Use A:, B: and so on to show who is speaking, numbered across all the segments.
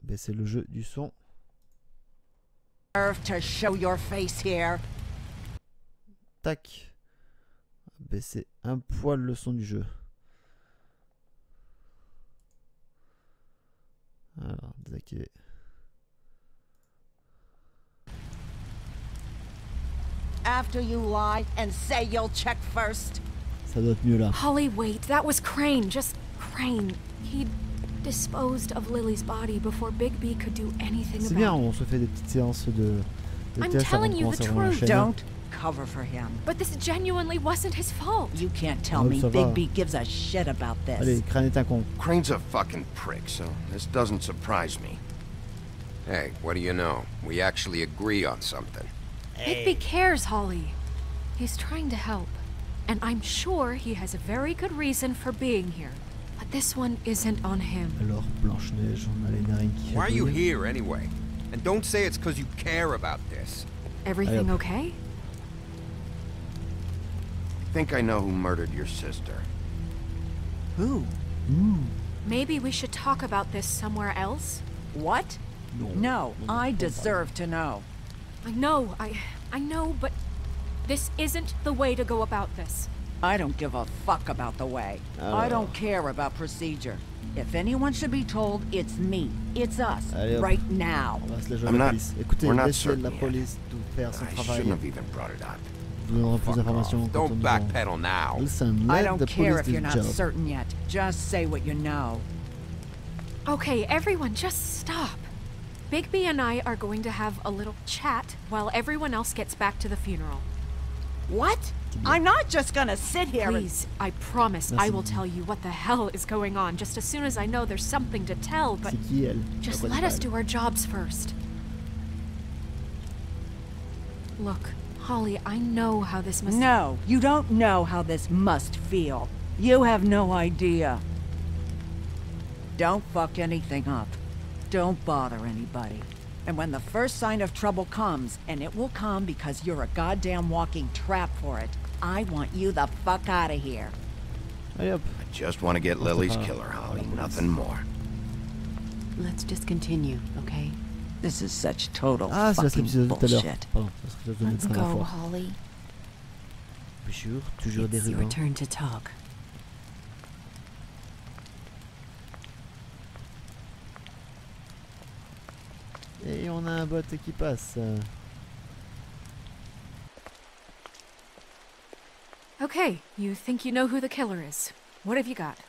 A: baisser le jeu du son.
B: To show your face here.
A: Tac. Baisser un poil le son du jeu. Alors, désactiver.
B: After you lie and say you'll check first.
A: Ça doit être mieux là.
C: Holly, wait. That was Crane. Just Crane. He disposed of Lily's body before Bigby could do anything
A: C'est bien,
C: about it.
A: on se fait des petites séances de
C: I'm
A: tests avant
C: telling
A: de
C: you
A: commencer
C: the
A: vraiment la
C: truth.
A: chaîne.
B: Don't cover for him.
C: But this genuinely wasn't his fault.
B: You can't tell
A: Oh,
B: me
A: ça va.
B: Bigby gives a shit about this.
A: Allez, Crane est un con.
D: Crane's a fucking prick, so this doesn't surprise me.
E: Hey, what do you know? We actually agree on something.
C: Bigby cares, Holly. He's trying to help. And I'm sure he has a very good reason for being here. But this one isn't on him.
A: Alors, Blanche-Neige, on a les narines qui
E: Why are you
A: chatouillent.
E: here anyway? And don't say it's because you care about this.
C: Everything
A: Allez,
C: okay?
D: I think I know who murdered your sister.
B: Who?
C: Maybe we should talk about this somewhere else?
B: What? No, I deserve to know.
C: I know, but this isn't the way to go about this.
B: I don't give a fuck about the way. I don't care about procedure. If anyone should be told, it's me. It's us.
A: Allez, hop.
B: Right now.
A: On va se la jouer à
D: I'm
A: la
D: not-
A: police. Écoutez,
D: we're not
A: laissez
D: certain
A: la
D: yet.
A: police tout faire son
D: I
A: travail.
D: shouldn't have even brought it up.
A: Nous donnerons plus
E: Fuck
A: d'informations
E: off.
A: quand on
E: Don't
A: nous
E: backpedal now.
A: Listen,
B: I
A: let
B: don't
A: the
B: care
A: police
B: if
A: do
B: you're
A: the
B: not
A: job.
B: certain yet. Just say what you know.
C: Okay, everyone, just stop. Bigby and I are going to have a little chat while everyone else gets back to the funeral.
B: What? I'm not just gonna sit here
C: Please, I promise I will tell you what the hell is going on just as soon as I know there's something to tell, but
A: C'est qui elle?
C: just
A: La
C: let us
A: Bonne
C: do our jobs first. Look, Holly, I know how this must...
B: No, you don't know how this must feel. You have no idea. Don't fuck anything up. Don't bother anybody. And when the first sign of trouble comes, and it will come because you're a goddamn walking trap for it, I want you the fuck out of here.
A: Allez hop.
D: I just want to get Lily's killer, Holly. Nothing more.
F: Let's just continue, okay?
B: This is such total
A: Ah, c'est
B: fucking
A: l'épisode de tout à l'heure.
B: bullshit.
A: Pardon, ça serait l'épisode de
F: Let's
A: médecin à la
F: go,
A: fois.
F: Holly.
A: Toujours des
F: It's your
A: rubands.
F: turn to talk.
A: Et on a un bot qui passe.
C: Okay, you think you know who the killer is. What have you got?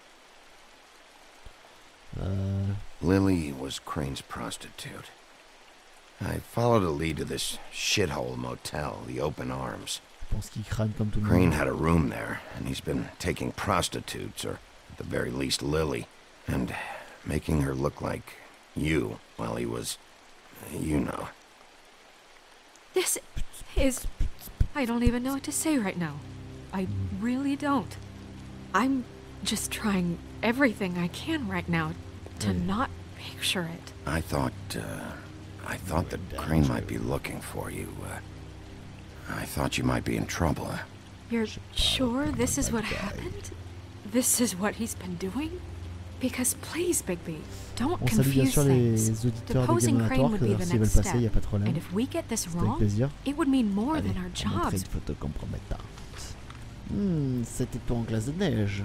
D: Lily was Crane's prostitute. I followed a lead to this shithole motel, the Open Arms.
A: Je pense qu'il crâne comme tout le
D: Crane
A: monde.
D: had a room there, and he's been taking prostitutes, or at the very least Lily, and making her look like you while he was, you know.
C: This is... I don't even know what to say right now. I really don't. I'm just trying everything I can right now to not picture it.
D: I thought that Crane might be looking for you. I thought you might be in trouble.
C: You're sure this is what happened? This is what he's been doing? Because please, Bigby, don't
A: On salue bien
C: confuse
A: sûr
C: things.
A: les auditeurs de
C: Deposing
A: Game
C: Crane
A: Aléatoire,
C: would be the
A: s'ils veulent
C: next
A: passer, il n'y a
C: step.
A: pas de problème.
C: And if we get this
A: C'est avec
C: wrong,
A: plaisir.
C: it would mean more
A: Allez,
C: than our
A: on va montrer
C: jobs.
A: une photo compromettante. C'était toi en glace de neige.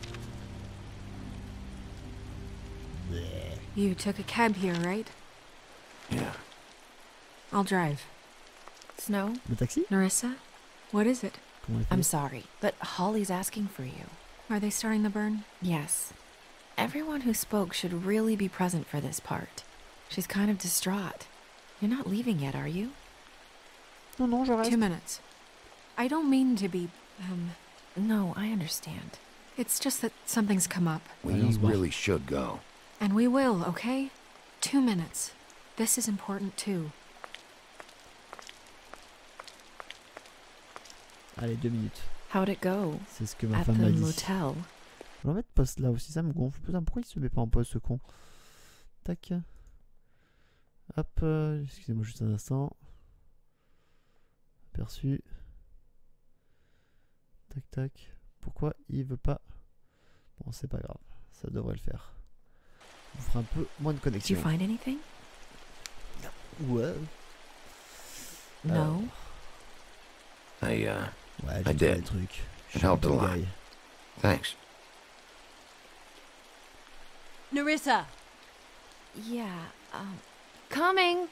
A: Bleh.
C: You took a cab here, right?
D: Yeah.
C: I'll drive.
F: Snow,
A: Le taxi?
C: Narissa, what is it?
A: Comment elle fait?
F: I'm sorry, but Holly's asking for you.
C: Are they starting the burn?
F: Yes. Everyone who spoke should really be present for this part. She's kind of distraught. You're not leaving yet, are you?
A: Non, non, je reste.
C: 2 minutes. I don't mean to be,
F: No, I understand.
C: it's just that something's come up.
D: We
A: Allez, on se barre.
D: really should go.
C: And we will, okay? 2 minutes. This is important too.
A: Allez, 2 minutes.
F: How'd it go?
A: C'est ce que ma
F: At
A: femme
F: the
A: m'a dit.
F: motel?
A: Je vais en mettre poste là aussi, ça me gonfle. Putain, pourquoi il se met pas en poste ce con? Tac. Hop, excusez-moi juste un instant. Aperçu. Tac, tac. Pourquoi il veut pas? Bon, c'est pas grave. Ça devrait le faire. on fera un peu moins de
F: Did you
A: connexion.
F: find anything?
A: Ouais.
F: No.
D: I
A: Ouais,
D: I
A: j'ai
D: did.
A: trouvé des trucs. Je
D: It
A: suis un
D: helped a
A: bon
D: lot.
A: guy.
D: Thanks.
B: Nerissa!
F: Yeah, coming!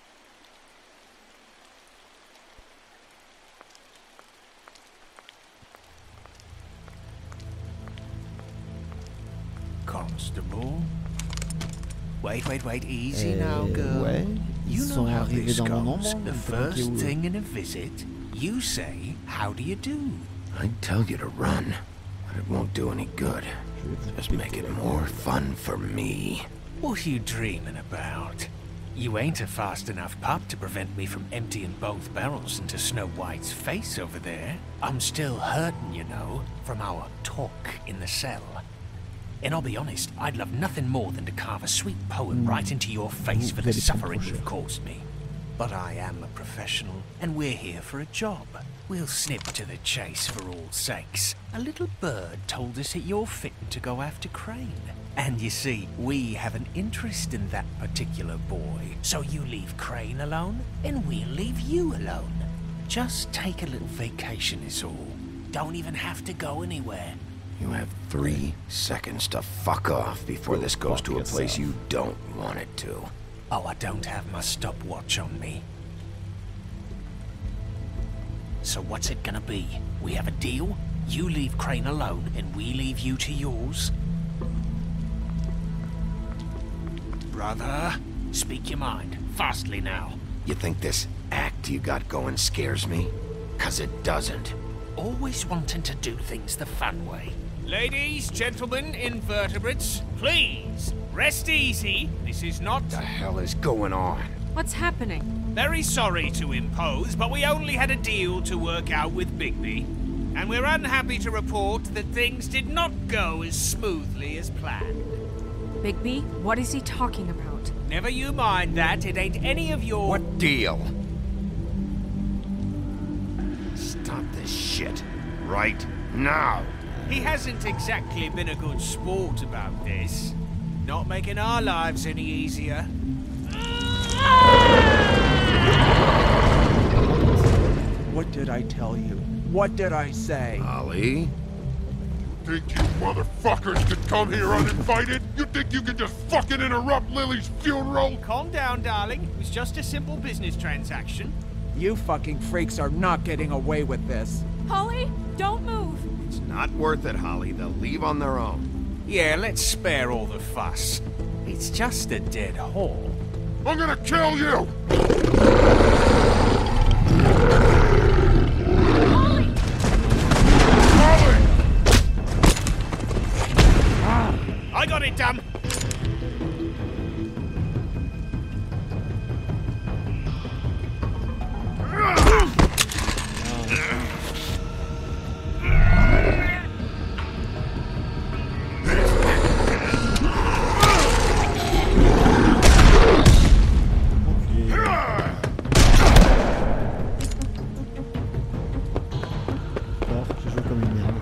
G: Constable? Wait, easy now, girl.
A: Ouais, ils
G: You know
A: sont
G: how
A: arrivés
G: this
A: dans mon
G: goes.
A: ombre.
G: The
A: on peut manquer
G: first
A: où-
G: thing in a visit, you say, how do you do?
D: I'd tell you to run, but it won't do any good.
A: Je vais vous
D: Just make
A: péter
D: it
A: la
D: more
A: gueule.
D: fun for me.
G: What are you dreaming about? You ain't a fast enough pup to prevent me from emptying both barrels into Snow White's face over there. I'm still hurting, you know, from our talk in the cell. And I'll be honest, I'd love nothing more than to carve a sweet poem right into your face for the
A: Vous allez prendre
G: suffering
A: trop
G: you've
A: cher.
G: caused me. But I am a professional, and we're here for a job. We'll snip to the chase for all sakes. A little bird told us that you're fitting to go after Crane. And you see, we have an interest in that particular boy. So you leave Crane alone, and we'll leave you alone. Just take a little vacation is all. Don't even have to go anywhere.
D: You have 3 seconds to fuck off before this goes to a
A: fuck
D: place
A: yourself.
D: you don't want it to.
G: Oh, I don't have my stopwatch on me. So what's it gonna be? We have a deal? You leave Crane alone, and we leave you to yours? Brother, speak your mind. Fastly now.
D: You think this act you got going scares me? 'Cause it doesn't.
G: Always wanting to do things the fun way. Ladies, gentlemen, invertebrates, please, rest easy. This is not...
D: The hell is going on?
C: What's happening?
G: Very sorry to impose, but we only had a deal to work out with Bigby. And we're unhappy to report that things did not go as smoothly as planned.
C: Bigby, what is he talking about?
G: Never you mind that, it ain't any of your...
D: What deal? Stop this shit. Right now.
G: He hasn't exactly been a good sport about this. Not making our lives any easier.
H: What did I tell you? What did I say?
D: Holly?
I: Think you motherfuckers could come here uninvited? You think you can just fucking interrupt Lily's funeral?
G: Calm down, darling. It was just a simple business transaction.
H: You fucking freaks are not getting away with this.
C: Holly, don't move!
D: It's not worth it, Holly. They'll leave on their own.
G: Yeah, let's spare all the fuss. It's just a dead hole.
I: I'm gonna kill you!
C: Holly!
I: Holly!
G: I got it, damn!
A: Enculé. Alors, je joue comme une merde.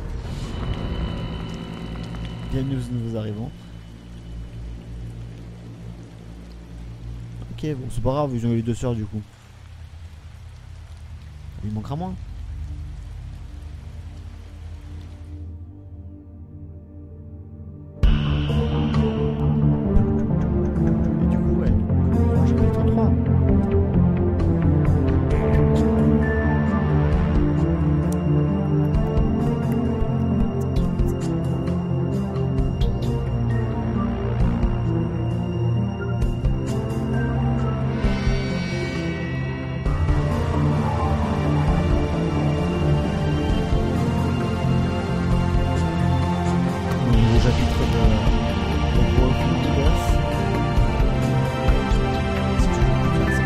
A: Bienvenue aux nouveaux arrivants. Ok, bon, c'est pas grave, ils ont eu les 2 sœurs du coup. Il manquera moins. Et du coup, ouais, on range le chapitre 3. Nouveau chapitre de Wolf Universe. Si tu veux, c'est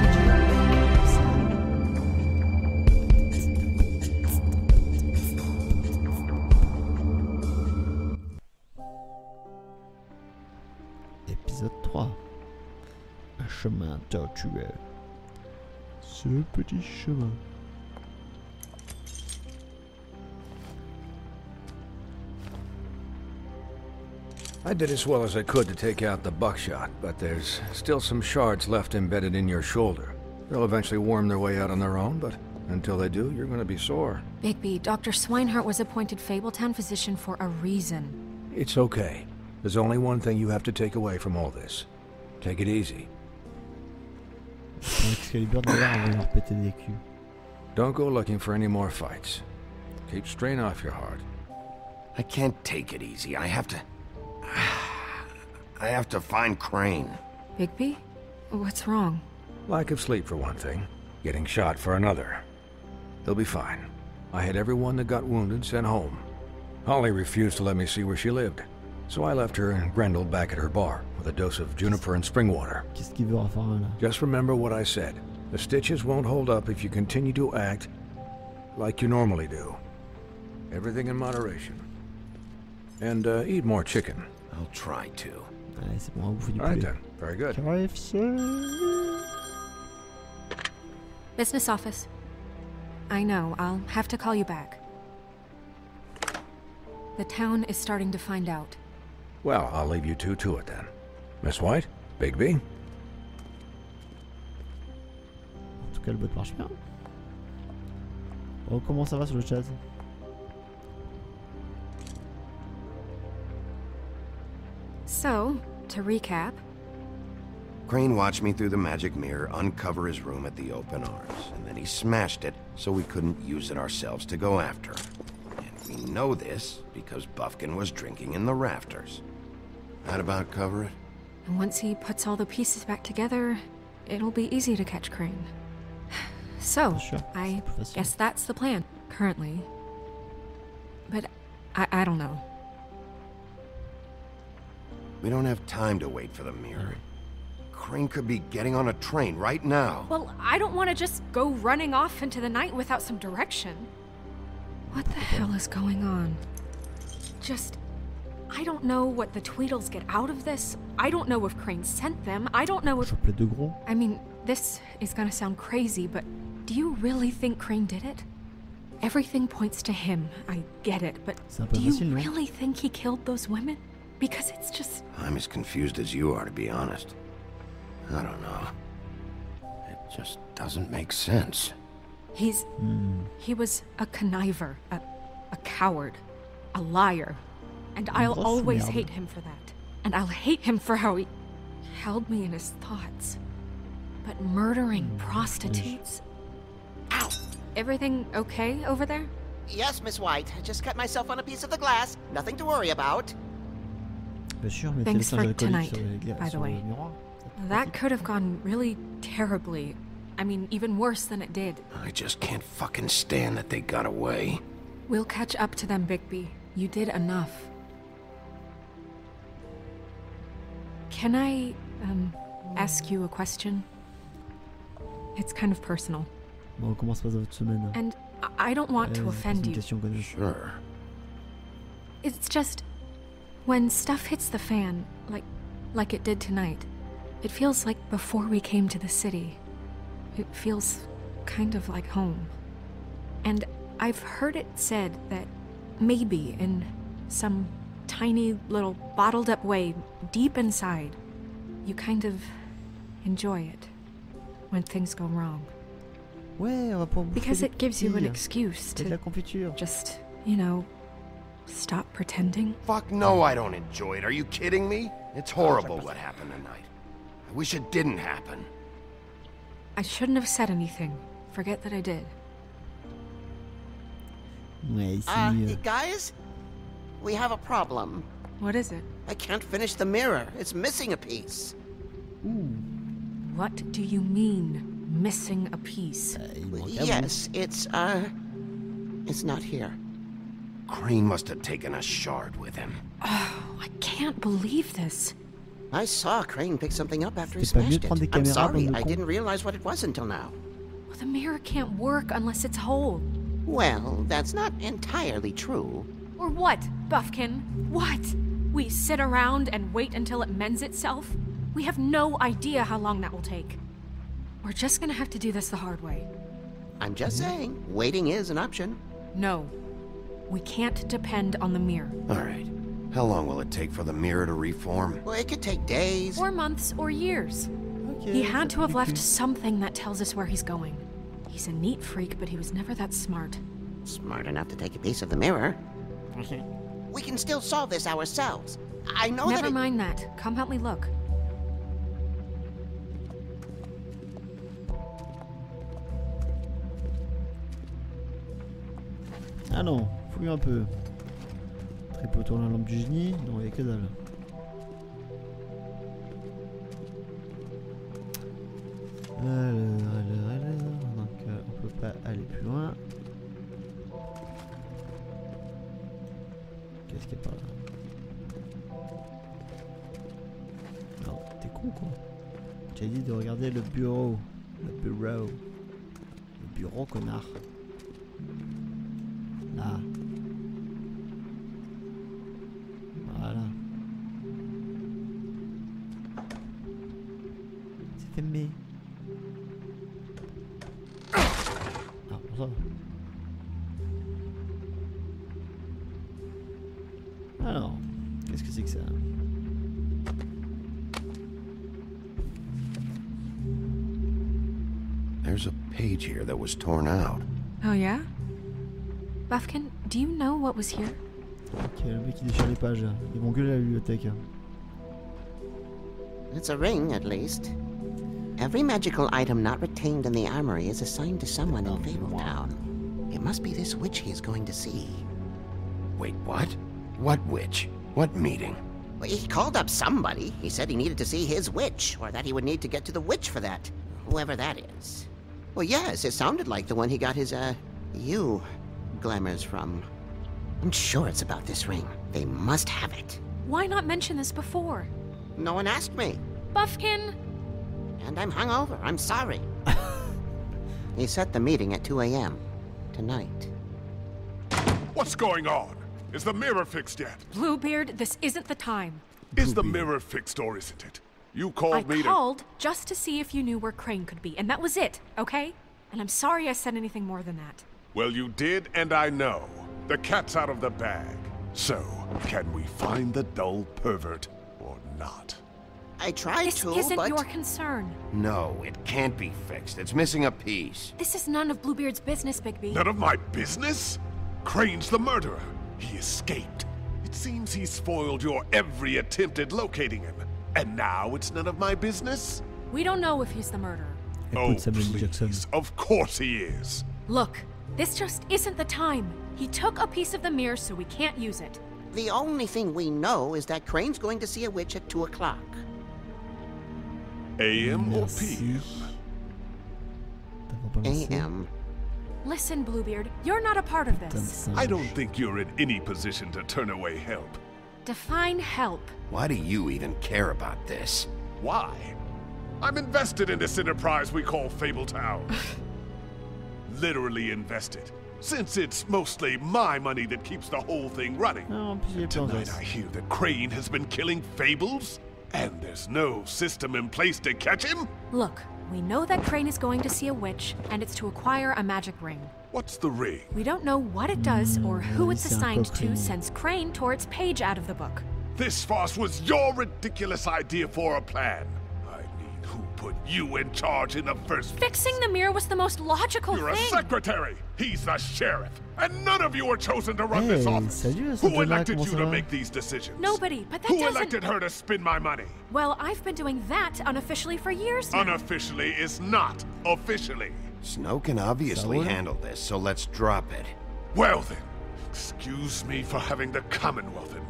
A: Épisode 3. Un chemin tortueux. Ce petit chemin.
J: I did as well as I could to take out the buckshot, but there's still some shards left embedded in your shoulder. They'll eventually worm their way out on their own, but until they do, you're gonna be sore.
C: Bigby, Dr. Swinehart was appointed Fabletown physician for a reason.
J: It's okay. There's only one thing you have to take away from all this. Take it easy.
A: Excalibur d'ailleurs avant de leur péter des culs.
J: Don't go looking for any more fights. Keep strain off your heart.
D: I can't take it easy. I have to find Crane.
C: Bigby? What's wrong?
J: Lack of sleep for one thing. Getting shot for another. He'll be fine. I had everyone that got wounded sent home. Holly refused to let me see where she lived. So I left her and Grendel back at her bar with a dose of juniper and spring water.
A: Qu'est-ce qu'il veut en faire un là?
J: Just remember what I said. The stitches won't hold up if you continue to act like you normally do. Everything in moderation. And eat more chicken.
D: I'll try to.
A: Allez, c'est bon, on va bouffer du
J: All right
A: poulet.
J: then. Very good.
A: KFC.
C: Business office. I know, I'll have to call you back. The town is starting to find out.
J: Well, I'll leave you two to it then. Miss White? Bigby?
A: En tout cas, le bot marche bien. Oh, comment ça va sur le chat?
C: So, to recap,
D: Crane watched me through the magic mirror uncover his room at the open arms, and then he smashed it so we couldn't use it ourselves to go after him. And we know this because Buffkin was drinking in the rafters. That about cover it?
C: and once he puts all the pieces back together, it'll be easy to catch Crane. So,
A: Sure.
C: I
A: C'est plus facile.
C: guess that's the plan, currently. But I don't know.
D: We don't have time to wait for the mirror. Crane could be getting on a train right now.
C: Well, I don't want to just go running off into the night without some direction. What the hell is going on? I don't know what the Tweedles get out of this. I don't know if Crane sent them. I don't know if...
A: Chope les deux gros.
C: I mean, this is gonna sound crazy, but do you really think Crane did it? Everything points to him. I get it, but
A: C'est un peu
C: do you
A: facile, non?
C: really think he killed those women? Because it's just...
D: I'm as confused as you are, to be honest. I don't know. It just doesn't make sense.
C: He was a conniver, a coward, a liar. And I'll
A: grosse
C: always
A: merde.
C: hate him for that. And I'll hate him for how he held me in his thoughts. But murdering prostitutes? Ow! Everything okay over there?
K: Yes, Miss White. Just cut myself on a piece of the glass. Nothing to worry about.
A: Bien sûr, mettez
C: Thanks
A: le singe
C: for
A: alcoolique
C: tonight,
A: sur les
C: by the
A: sur
C: way.
A: le miroir.
C: That could have gone really terribly. I mean, even worse than it did.
D: I just can't fucking stand that they got away.
C: We'll catch up to them, Bigby. You did enough. Can I, ask you a question? It's kind of personal.
A: Bon, comment se passe votre semaine?
C: And I don't want to
A: C'est
C: offend
A: une
C: you.
A: question connexe.
D: Sure.
C: It's just, when stuff hits the fan, like it did tonight, it feels like before we came to the city. It feels kind of like home. And I've heard it said that maybe in some tiny little bottled up way deep inside, you kind of enjoy it when things go wrong.
A: Ouais, on va pouvoir bouffer
C: Because
A: des
C: it gives you an
A: cookies.
C: excuse
A: Et de la
C: to
A: confiture.
C: just, stop pretending.
D: Fuck no, I don't enjoy it. Are you kidding me? It's horrible what happened tonight. I wish it didn't happen.
C: I shouldn't have said anything. Forget that I did.
A: Ouais, c'est mieux.
K: Guys? We have a problem.
C: What is it?
K: I can't finish the mirror. It's missing a piece.
C: What do you mean, missing a piece?
A: Il manque un bout.
K: Yes, it's not here.
D: Crane must have taken a shard with him.
C: Oh, I can't believe this.
K: I saw Crane pick something up after he
A: C'était pas mieux
K: smashed
A: de prendre des
K: it. I'm
A: caméras
K: sorry,
A: dans le
K: I
A: con?
K: didn't realize what it was until now.
C: Well, the mirror can't work unless it's whole.
K: Well, that's not entirely true.
C: Or what, Buffkin? What? We sit around and wait until it mends itself? We have no idea how long that will take. We're just gonna have to do this the hard way.
K: I'm just saying, waiting is an option.
C: No. We can't depend on the mirror.
D: All right. How long will it take for the mirror to reform?
K: Well, it could take days.
C: Or months or years.
A: Ok.
C: He had
A: ça
C: to have
A: fait
C: left
A: cul.
C: something that tells us where he's going. He's a neat freak, but he was never that smart.
K: Smart enough to take a piece of the mirror. We can still solve this ourselves. I know
C: Never
K: that.
C: mind that. Come help me look.
A: Ah non, fouille un peu. Tripotant la lampe du génie. Non, il y a que dalle. Alors. Donc, on peut pas aller plus loin. Qu'est-ce qu'il y a par là? Non, t'es con quoi. Tu as dit de regarder le bureau. Le bureau. Le bureau, connard. Là. Voilà. C'est fermé. Ah, bon ça. Alors, qu'est-ce que c'est que ça?
D: There's a page here that was torn out.
C: Oh yeah? Buffkin, do you know what was here?
A: Ok, le mec il déchire les pages. Ils vont gueuler à la bibliothèque.
K: It's a ring, at least. Every magical item not retained in the armory is assigned to someone in Fabletown. It must be this witch he is going to see.
D: Wait, what? What witch? What meeting?
K: Well, he called up somebody. He said he needed to see his witch, or that he would need to get to the witch for that. Whoever that is. Well, yes, it sounded like the one he got his, glamours from. I'm sure it's about this ring. They must have it.
C: Why not mention this before?
K: No one asked me.
C: Buffkin!
K: And I'm hungover. I'm sorry. He set the meeting at 2 a.m. tonight.
I: What's going on? Is the mirror fixed yet?
C: Bluebeard, this isn't the time.
I: Is the mirror fixed or isn't it? You
C: I
I: called me to...
C: called just to see if you knew where Crane could be, and that was it, okay? And I'm sorry I said anything more than that.
I: Well, you did, and I know. The cat's out of the bag. So, can we find the dull pervert or not?
K: I tried
C: This
K: to,
C: isn't
K: but...
C: your concern.
D: No, it can't be fixed. It's missing a piece.
C: This is none of Bluebeard's business, Bigby.
I: None of my business? Crane's the murderer. He escaped. It seems he spoiled your every attempt at locating him. And now it's none of my business?
C: We don't know if he's the murderer.
I: Oh,
A: Écoute, Samuel Jackson.
I: please. Of course he is.
C: Look, this just isn't the time. He took a piece of the mirror, so we can't use it.
K: The only thing we know is that Crane's going to see a witch at 2 o'clock.
I: AM or
A: Merci.
I: PM?
A: T'as pas lancé?
K: A.M.
C: Listen, Bluebeard, you're not a part of
A: Putain de
C: this.
A: singe.
I: I don't think you're in any position to turn away help.
C: Define help.
D: Why do you even care about this?
I: Why? I'm invested in this enterprise we call Fabletown. Literally invested. Since it's mostly my money that keeps the whole thing running.
A: Non, en plus il est plus en
I: Tonight I hear that Crane has been killing fables, and there's no system in place to catch him?
C: Look, we know that Crane is going to see a witch, and it's to acquire a magic ring.
I: What's the ring?
C: We don't know what it does or who it's
A: c'est un
C: assigned to
A: coquin.
C: since Crane tore its page out of the book.
I: This farce was your ridiculous idea for a plan. I mean, who put you in charge in the first place?
C: Fixing the mirror was the most logical
I: You're a
C: thing.
I: secretary. He's the sheriff. And none of you were chosen to run this
A: Hey,
I: office.
A: salut,
I: Who
A: Santana,
I: elected
A: comment
I: you
A: ça
I: to
A: va?
I: make these decisions?
C: Nobody, but that
I: Who
C: doesn't...
I: elected her to spend my money?
C: Well, I've been doing that unofficially for years now.
I: Unofficially is not officially.
D: Snow can obviously
A: Saúl?
D: handle this, so let's drop it.
I: Well then, excuse me for having the Commonwealth in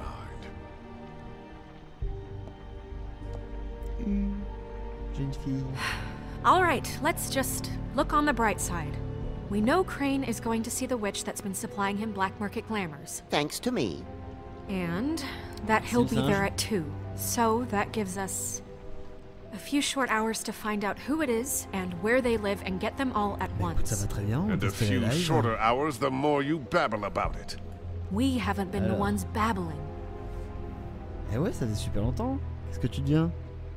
I: mind.
A: Jeune fille.
C: All right, let's just look on the bright side. We know Crane is going to see the witch that's been supplying him black market glamours.
K: Thanks to me.
C: And that he'll be
A: Seems
C: there
A: nice.
C: at 2. So that gives us a few short hours to find out who it is and where they live and get them all at
A: Bah, écoute, ça
C: once.
A: va très bien. On
I: And a
A: teste les
I: few
A: lives.
I: shorter hours, the more you babble about it.
C: We haven't been the ones babbling.
A: Eh ouais, ça fait super longtemps. Qu'est-ce que tu deviens?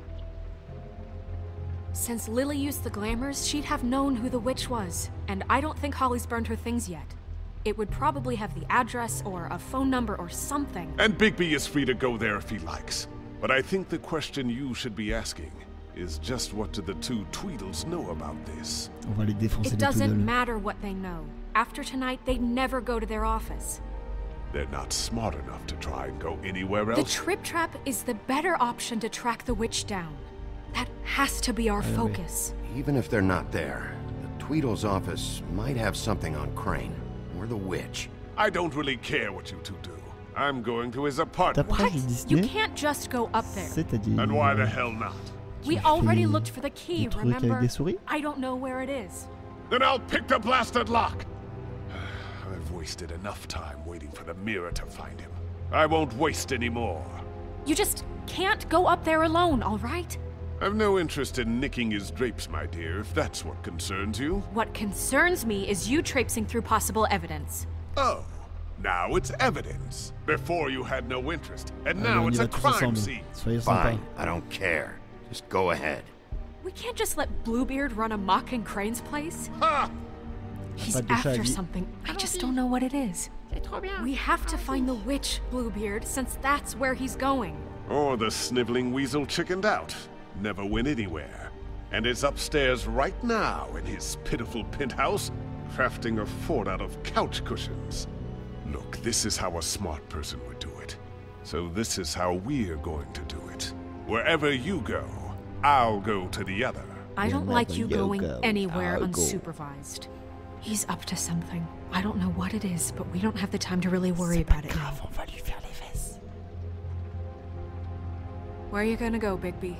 C: Since Lily used the glamours, she'd have known who the witch was. And I don't think Holly's burned her things yet. It would probably have the address or a phone number or something.
I: And Bigby is free to go there if he likes. But I think the question you should be asking is just what do the two Tweedles know about this?
A: On va les défoncer
C: It
A: les
C: doesn't
A: Tweedles.
C: matter what they know. After tonight, they'd never go to their office.
I: They're not smart enough to try and go anywhere
C: The
I: else.
C: Trip Trap is the better option to track the witch down. That has to be our focus.
D: Even if they're not there, the Tweedle's office might have something on Crane, or the witch.
I: I don't really care what you two do. I'm going to his apartment.
A: Ta page
C: You
A: Disney,
C: can't just go up there.
A: c'est-à-dire...
I: And why the hell not?
C: We already looked for the key,
A: des trucs avec
C: remember?
A: des souris?
C: I don't know where it is.
I: Then I'll pick the blasted lock. I've wasted enough time waiting for the mirror to find him. I won't waste any more.
C: You just can't go up there alone, all right?
I: I've no interest in nicking his drapes, my dear, if that's what concerns you.
C: What concerns me is you traipsing through possible evidence.
I: Oh, now it's evidence. Before you had no interest, and
A: Allez,
I: now
A: on
I: it's
A: y
I: a
A: va tous
I: crime
A: ensemble.
I: scene.
A: Soyez sympas.
D: Fine, I don't care. Just go ahead.
C: We can't just let Bluebeard run amok in Crane's place.
I: Ha!
C: He's
A: Pas de
C: after
A: Shaggy.
C: something. I just don't know what it is. We have to find the witch, Bluebeard, since that's where he's going.
I: Or the sniveling weasel chickened out. Never went anywhere. And is upstairs right now in his pitiful penthouse, crafting a fort out of couch cushions. Look, this is how a smart person would do it. So this is how we're going to do it. Wherever you go, I'll go to the other.
C: I don't like you
A: Wherever you
C: going
A: go,
C: anywhere
A: I'll go.
C: unsupervised. He's up to something. I don't know what it is, but we don't have the time to really worry about it now.
A: On va lui faire les fesses.
C: Where are you gonna go, Bigby?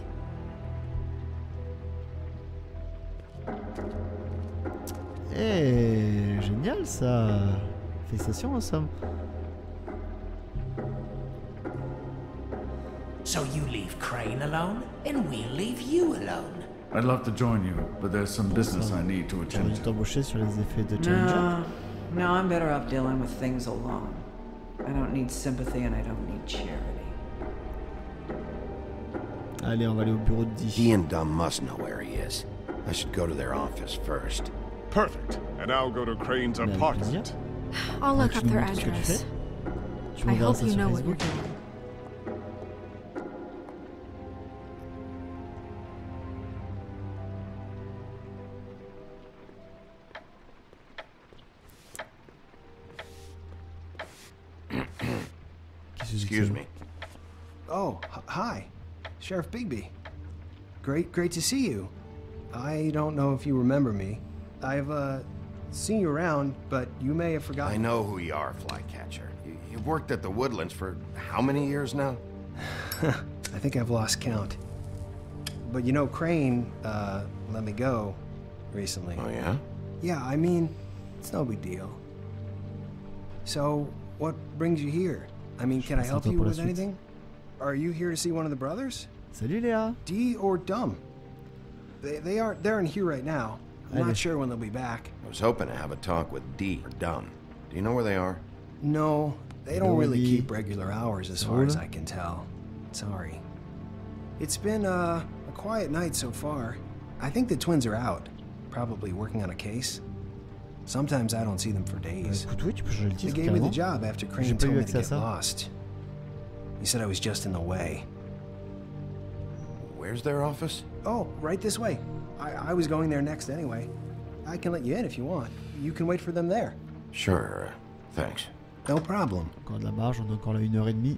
A: Eh, génial ça. Félicitations, hein, Sam.
G: So you leave Crane alone, and we'll leave you alone.
L: I'd love to join you, but there's some business I need to
A: J'aurais
L: attend
A: dû
L: to.
A: t'embaucher sur les effets de Challenger.
B: No, I'm better off dealing with things alone. I don't need sympathy and I don't need charity.
A: Allez, on va aller au bureau de
D: He
A: Dee.
D: and Dumb must know where he is. I should go to their office first.
I: Perfect. And I'll go to Crane's
A: Mais avec
I: apartment.
A: plaisir.
C: I'll look
A: tu
C: up
A: nous
C: their
A: montres ce que tu
C: address.
A: fais. Tu
C: I
A: m'enverras
C: hope
A: ça
C: you
A: sur
C: know what you're
A: Facebook.
C: doing.
D: Excuse me.
M: Oh, hi. Sheriff Bigby. Great to see you. I don't know if you remember me. I've, seen you around, but you may have forgotten.
D: I know who you are, Flycatcher. You've worked at the Woodlands for how many years now?
M: I think I've lost count. But you know, Crane, let me go recently.
D: Oh, yeah?
M: Yeah, I mean, it's no big deal. So, what brings you here? I mean, can I help you with anything? Are you here to see one of the brothers?
A: Salut Léa.
M: Dee or Dumb? They're in here right now. I'm
A: Allez.
M: not sure when they'll be back.
D: I was hoping to have a talk with Dee or Dumb. Do you know where they are?
M: No, they don't really keep regular hours as far as
A: Cool.
M: I can tell. Sorry. It's been a quiet night so far. I think the twins are out, probably working on a case. Sometimes I don't see them for days.
A: Écoute, oui, tu peux changer le
M: They
A: titre
M: gave me the
A: carrément.
M: job after
A: J'ai
M: Crane
A: pas
M: told
A: eu
M: me to
A: accès à
M: get
A: ça.
M: lost. He said I was just in the way.
D: Where's their office?
M: Oh, right this way. I was going there next anyway. I can let you in if you want. You can wait for them there.
D: Sure, thanks.
M: No problem.
A: Encore de la marge, on a encore là 1h30.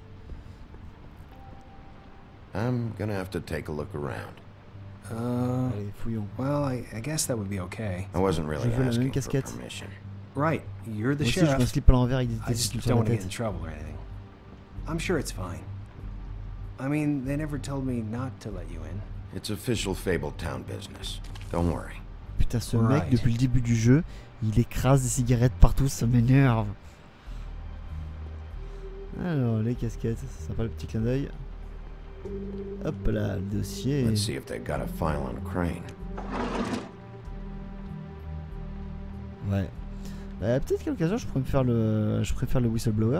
D: I'm gonna have to take a look around.
A: Allez, fouillons.
M: Well, I guess that would be okay.
D: I wasn't really
A: Je veux la même
D: asking for
A: casquette.
D: permission.
M: Right, you're the
A: Moi aussi, je me
M: sheriff.
A: slip à l'envers avec des
M: I just
A: testicules sur
M: don't
A: la
M: want to get in
A: tête.
M: trouble or anything. I'm sure it's fine. I mean, they never told me not to let you in.
D: It's official Fabletown business. Don't worry.
A: Putain, ce mec,
M: Right.
A: depuis le début du jeu, il écrase des cigarettes partout, ça m'énerve. Alors, les casquettes, c'est sympa le petit clin d'œil. Hop là, le dossier.
D: Let's see if they've got a file on Crane.
A: Ouais. Peut-être qu'à l'occasion, je préfère le whistleblower.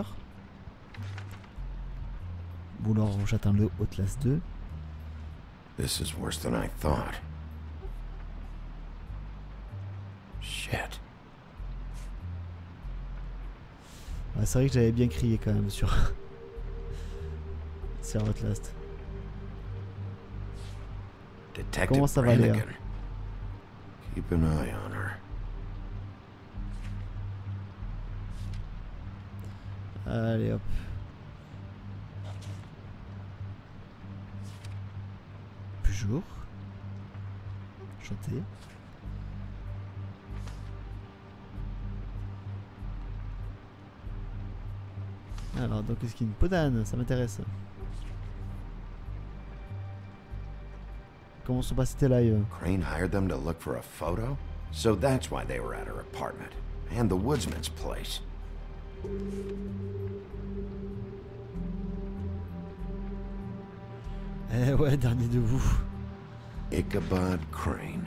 A: Ou alors j'atteins le Outlast 2.
D: This is worse than I thought. Shit.
A: Ouais, c'est vrai que j'avais bien crié quand même sur sur Outlast. Comment ça va aller?
D: Keep an eye on her.
A: Allez hop. Bonjour. Chanter. Alors donc est-ce qu'il y a une peau d'âne? Ça m'intéresse. Comment se passe tes live?
D: Crane hired them to look for a photo? So that's why they were at her apartment. And the woodsman's place.
A: Eh ouais, dernier debout.
D: Ichabod Crane.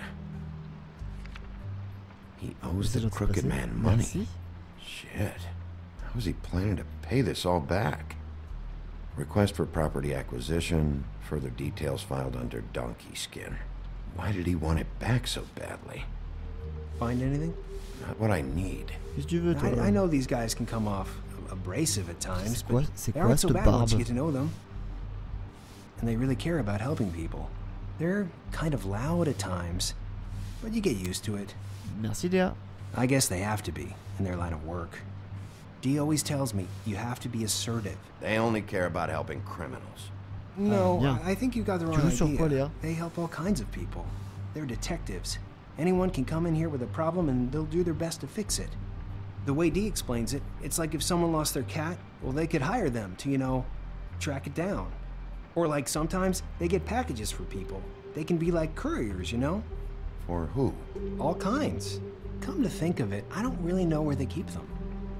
D: He owes the crooked man money.
A: Merci.
D: Shit. How is he planning to pay this all back? Request for property acquisition. Further details filed under donkey skin. Why did he want it back so badly?
M: Find anything?
D: Not what I need.
A: Qu'est-ce que tu veux, toi?
M: I know these guys can come off abrasive at times, but
A: C'est
M: they
A: quoi
M: aren't so
A: cette
M: bad once you
A: barbe?
M: get to know them. And they really care about helping people. They're kind of loud at times, but you get used to it.
A: Merci Léa.
M: I guess they have to be in their line of work. Dee always tells me you have to be assertive.
D: They only care about helping criminals.
M: No,
A: bien.
M: I think you got the
A: Tu
M: wrong
A: joues sur quoi,
M: idea.
A: Léa?
M: They help all kinds of people. They're detectives. Anyone can come in here with a problem and they'll do their best to fix it. The way Dee explains it, it's like if someone lost their cat, well, they could hire them to, you know, track it down. Or like sometimes they get packages for people. They can be like couriers, you know?
D: For who?
M: All kinds. Come to think of it, I don't really know where they keep them.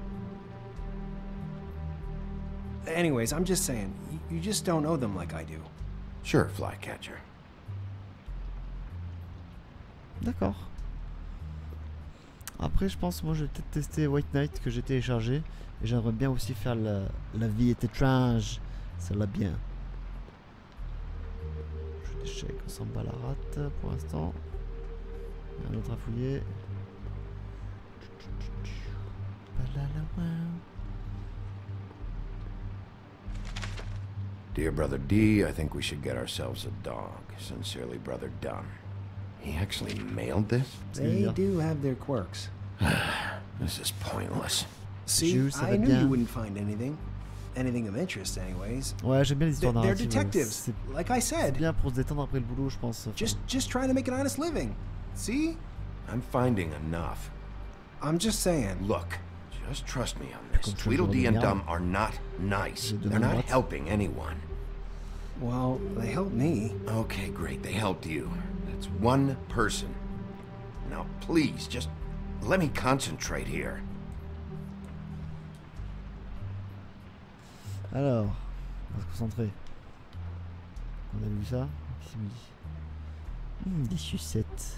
M: Anyways, I'm just saying, you just don't know them like I do.
D: Sure, Flycatcher.
A: D'accord. Après, je pense, moi, je vais peut-être tester White Knight que j'ai téléchargé. Et j'aimerais bien aussi faire la vie est étrange. Celle-là bien. Je d'échec, on s'en bat la rate pour l'instant. Il y a un autre à fouiller.
D: Dear Brother D, I think we should get ourselves a dog. Sincerely, Brother Dunn. He actually mailed this?
M: They do have their quirks.
D: This is pointless.
M: See, I knew you wouldn't find anything. Anything of interest, anyways.
A: Ouais, j'aime bien les histoires
M: They're
A: narratives.
M: detectives, like I said.
A: C'est bien pour se détendre après le boulot, je pense.
M: Just trying to make an honest living. See?
D: I'm finding enough.
M: I'm just saying.
D: Look, just trust me on this. Tweedledee and Dumb are not nice. They're not helping anyone.
M: Well, they helped me.
D: Okay, great. They helped you. That's one person. Now, please, just let me concentrate here.
A: Alors, on va se concentrer. On a vu ça? Qu'est-ce qu'il me dit? Des sucettes.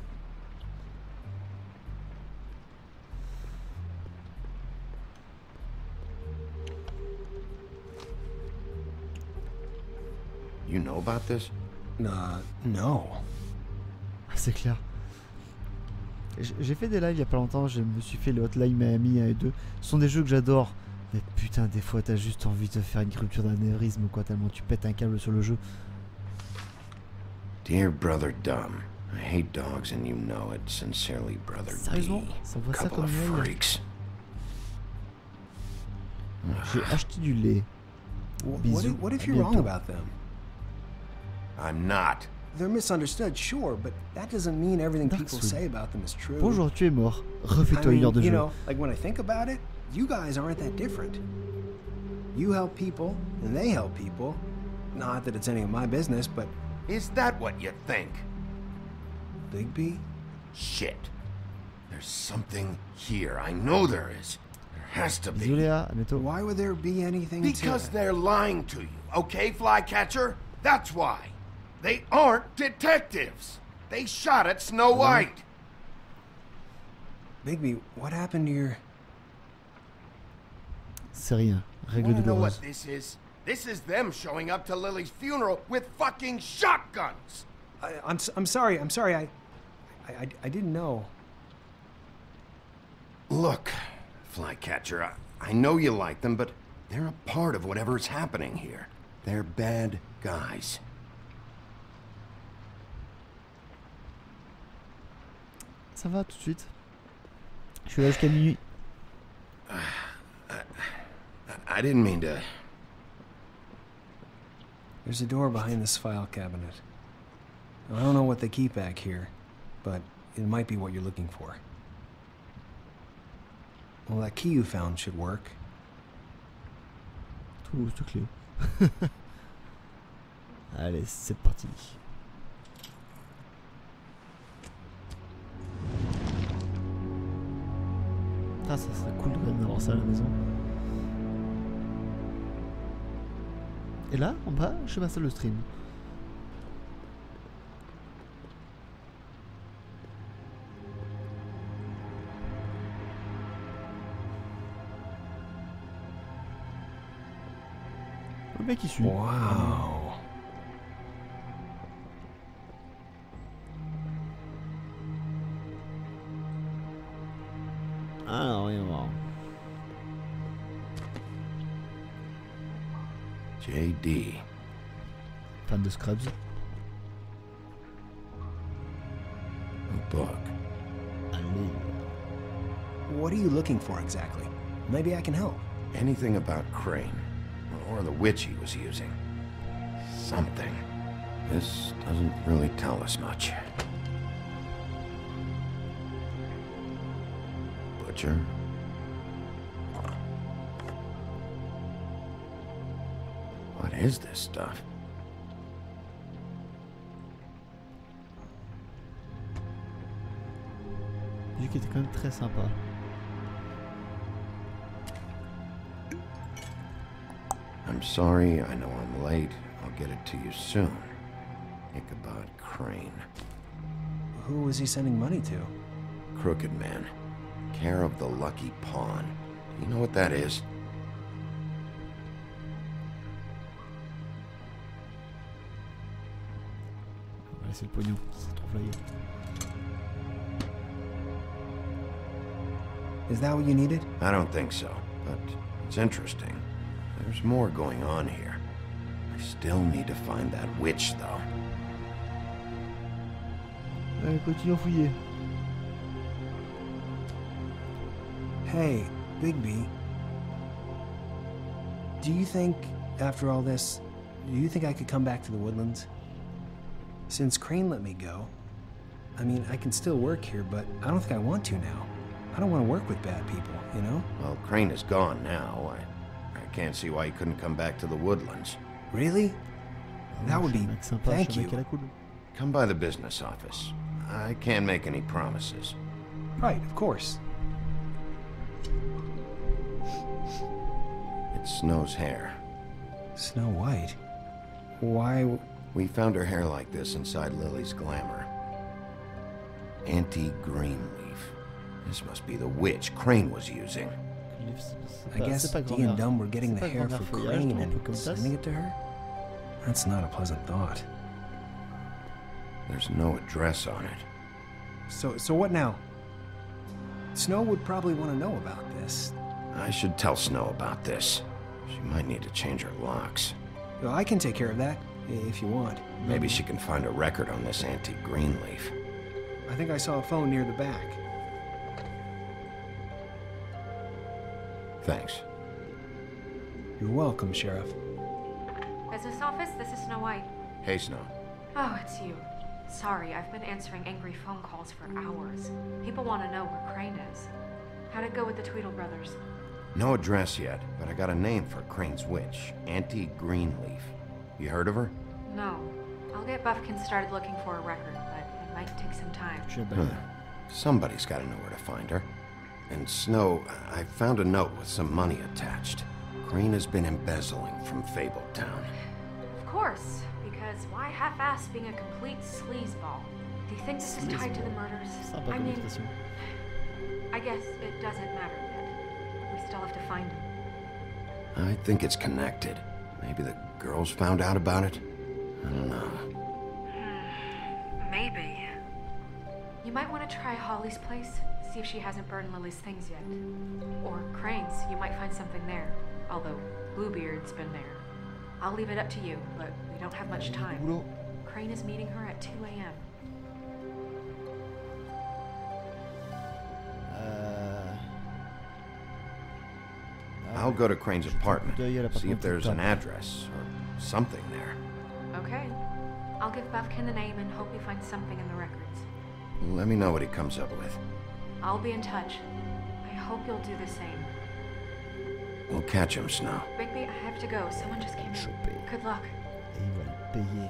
D: You know about this?
M: No.
A: C'est clair. J'ai fait des lives il y a pas longtemps, je me suis fait le Hotline Miami 1 et 2. Ce sont des jeux que j'adore. Mais putain, des fois t'as juste envie de faire une rupture d'anévrisme quoi, tellement tu pètes un câble sur le jeu.
D: Dear Brother Dumb, I hate dogs and you know it. Sincerely, Brother
A: Sérieusement,
D: D.
A: ça voit ça
D: Couple
A: comme
D: of
A: mail.
D: freaks.
A: J'ai acheté du lait. Bisous.
M: What if
A: à
M: you're wrong
A: bientôt.
M: about them?
D: I'm not.
M: They're misunderstood, sure, but that doesn't mean everything
A: Dark
M: people
A: Souls.
M: say about them is true.
A: Bonjour, tu es mort. Refais-toi
M: I
A: une heure de
M: mean, you
A: jeu.
M: know, like when I think about it, you guys aren't that different. You help people, and they help people. Not that it's any of my business, but...
D: Is that what you think?
M: Bigby?
D: Shit. There's something here. I know there is. There has to be.
A: Bisous Léa, à bientôt.
M: Why would there be anything
D: Because
M: to...
D: they're lying to you, okay, Flycatcher? That's why. They aren't detectives. They shot at Snow White.
M: Bigby, what happened to your...
A: C'est rien. Règle
D: Wanna know
A: douloureuse.
D: what this is? This is them showing up to Lily's funeral with fucking shotguns.
M: I'm sorry. I didn't know.
D: Look, Flycatcher, I know you like them, but they're a part of whatever's happening here. They're bad guys.
A: Ça va tout de suite. Je suis là jusqu'à minuit.
D: I didn't mean to...
M: There's a door behind this file cabinet. I don't know what they keep back here, but it might be what you're looking for. Well, that key you found should work.
A: Trouve cette clé. Allez, c'est parti. Ah, ça serait cool quand même d'avoir ça à la maison. Et là, en bas, je passe le stream. Le mec il suit.
M: Wow.
A: Ah, rien voir.
D: J.D.
A: Fan de Scrubs.
D: A book.
A: Allez.
M: What are you looking for exactly? Maybe I can help.
D: Anything about Crane, or the witch he was using. Something. This doesn't really tell us much. Butcher. What is this stuff?
A: Musique était quand même très sympa.
D: I'm sorry, I know I'm late. I'll get it to you soon. Ichabod Crane.
M: Who was he sending money to?
D: Crooked Man. Care of the Lucky Pawn. You know what that is?
A: On va laisser le pognon, c'est trop flyé.
M: Is that what you needed?
D: I don't think so, but it's interesting. There's more going on here. I still need to find that witch, though.
A: Allez, continuons à fouiller.
M: Hey, Bigby. Do you think, after all this, do you think I could come back to the Woodlands? Since Crane let me go, I mean, I can still work here, but I don't think I want to now. I don't want to work with bad people, you know?
D: Well, Crane is gone now. I can't see why he couldn't come back to the Woodlands.
M: Really? That would be... Thank you.
D: Come by the business office. I can't make any promises.
M: Right, of course.
D: It's Snow's hair.
M: Snow White? Why...
D: We found her hair like this inside Lily's glamour. Auntie Greenleaf. This must be the witch Crane was using.
M: I guess Dee and Dumb were getting the hair for Crane and sending it to her? That's not a pleasant thought.
D: There's no address on it.
M: So what now? Snow would probably want to know about this.
D: I should tell Snow about this. She might need to change her locks.
M: Well, I can take care of that, if you want.
D: Maybe she can find a record on this Auntie Greenleaf.
M: I think I saw a phone near the back.
D: Thanks.
M: You're welcome, Sheriff.
C: Business office, this is Snow White.
D: Hey, Snow.
C: Oh, it's you. Sorry, I've been answering angry phone calls for hours. People want to know where Crane is. How'd it go with the Tweedle brothers?
D: No address yet, but I got a name for Crane's witch. Auntie Greenleaf. You heard of her?
C: No. I'll get Buffkin started looking for a record, but it might take some time.
D: Somebody's got to know where to find her. And Snow, I found a note with some money attached. Crane has been embezzling from Fabletown.
C: Of course, because why half-ass being a complete sleazeball? Do you think this is tied to the murders? I mean, I guess it doesn't matter yet. We still have to find him.
D: I think it's connected. Maybe the girls found out about it? I don't know.
C: Maybe. You might want to try Holly's place. see if she hasn't burned Lily's things yet. Or Crane's, you might find something there. Although Bluebeard's been there. I'll leave it up to you, but we don't have much time. Crane is meeting her at 2 a.m.
D: I'll go to Crane's apartment, see if there's an address or something there.
C: Okay. I'll give Bufkin the name and hope he finds something in the records.
D: Let me know what he comes up with.
C: I'll be in touch. I hope you'll do the same.
D: We'll catch him, Snow.
C: Bigby, I have to go. Someone just came in. Good luck.
A: Et il va le payer.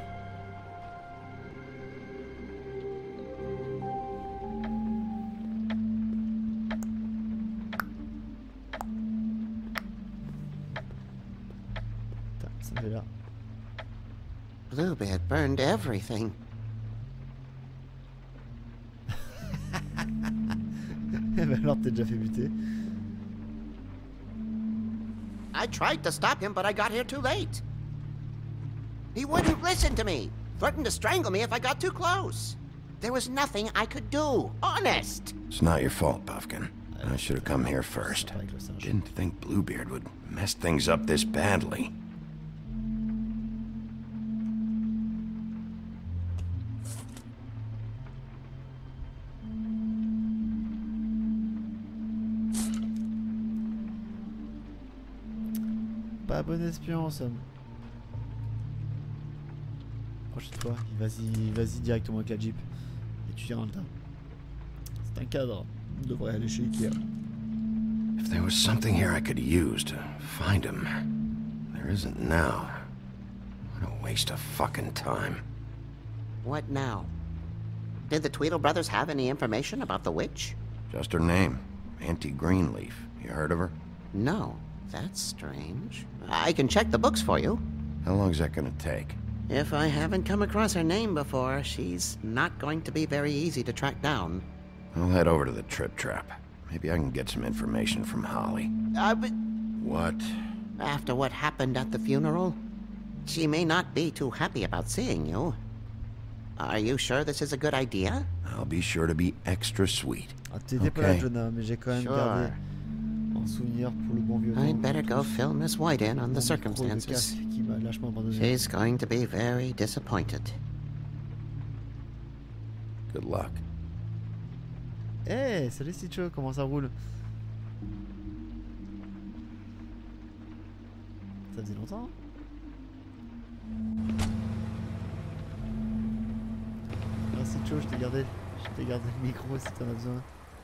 A: Putain, ça fait là.
K: Bluebeard burned everything.
A: Eh ben alors t'es déjà fait buter.
K: I tried to stop him, but I got here too late. He wouldn't listen to me. Threatened to strangle me if I got too close. There was nothing I could do. Honest.
D: It's not your fault, Bufkin. I should have come here first. Didn't think Bluebeard would mess things up this badly.
A: Pas bon espion en somme. Prochaine fois, vas-y directement avec la Jeep. Et tu iras le tas. C'est un cadre. On devrait aller chez Ikea.
D: If there was something here I could use to find him, there isn't now. What a waste of fucking time.
K: What now? Did the Tweedle brothers have any information about the witch?
D: Just her name, Auntie Greenleaf. You heard of her?
K: No. That's strange. I can check the books for you.
D: How long is that gonna take?
K: If I haven't come across her name before, she's not going to be very easy to track down.
D: I'll head over to the Trip Trap. Maybe I can get some information from Holly.
K: But...
D: What?
K: After what happened at the funeral, she may not be too happy about seeing you. Are you sure this is a good idea?
D: I'll be sure to be extra sweet.
A: Ah, t'étais pas là, Jonah, mais j'ai quand même gardé en souvenir pour le bon vieux temps.
K: I'd better go fill Miss White in on the circumstances.
A: Qui m'a lâchement abandonné.
K: She's going to be very disappointed.
D: Good luck.
A: Hey, salut Sicho, comment ça roule? Ça faisait longtemps? Merci Cho, je t'ai gardé le micro si t'en as besoin.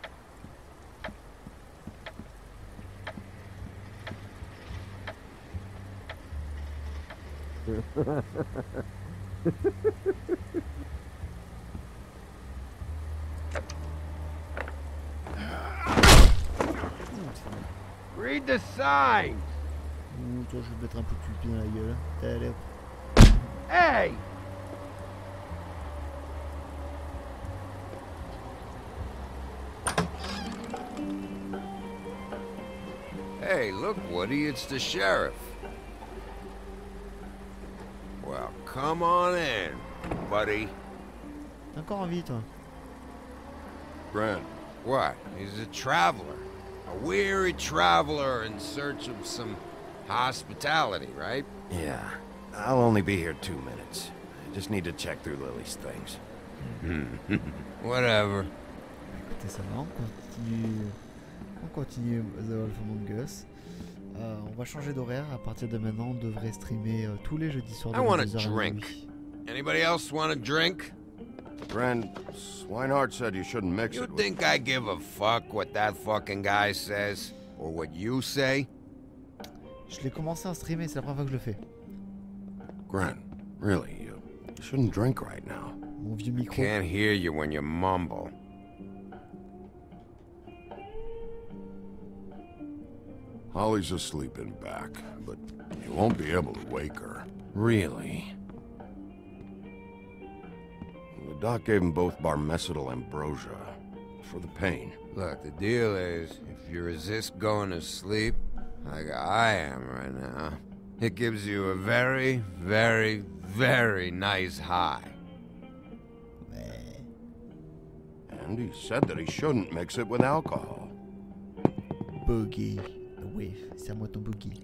E: Read the signs.
A: Toi, je vais te mettre un peu de pied dans la gueule. Allez hop.
E: Hey! Hey, look, Woody, it's the sheriff. Well, come on in, buddy.
A: T'as encore envie, toi?
E: Brent. What? He's a traveler. A weary traveler in search of some hospitality, right?
D: Yeah. I'll only be here 2 minutes. I just need to check through Lily's things.
E: Whatever.
A: Écoutez, ça va, on continue The Wolf Among Us. On va changer d'horaire. À partir de maintenant, on devrait streamer tous les jeudis soirs de 22h30.
E: Anybody else want a drink?
D: Brent, Swinehart said you shouldn't mix it
E: You
D: with...
E: think I give a fuck what that fucking guy says? Or what you say?
A: Je l'ai commencé à streamer, c'est la première fois que je le fais.
D: Grant, really, you shouldn't drink right now.
A: Mon vieux micro.
E: Can't hear you when you mumble.
I: Holly's asleep in back, but you won't be able to wake her.
D: Really?
I: The doc gave them both Barmecidal ambrosia for the pain.
E: Look, the deal is, if you resist going to sleep, like I am right now, it gives you a very, very, very nice high.
D: And he said that he shouldn't mix it with alcohol.
A: Boogie. Oui, serre-moi ton boogie.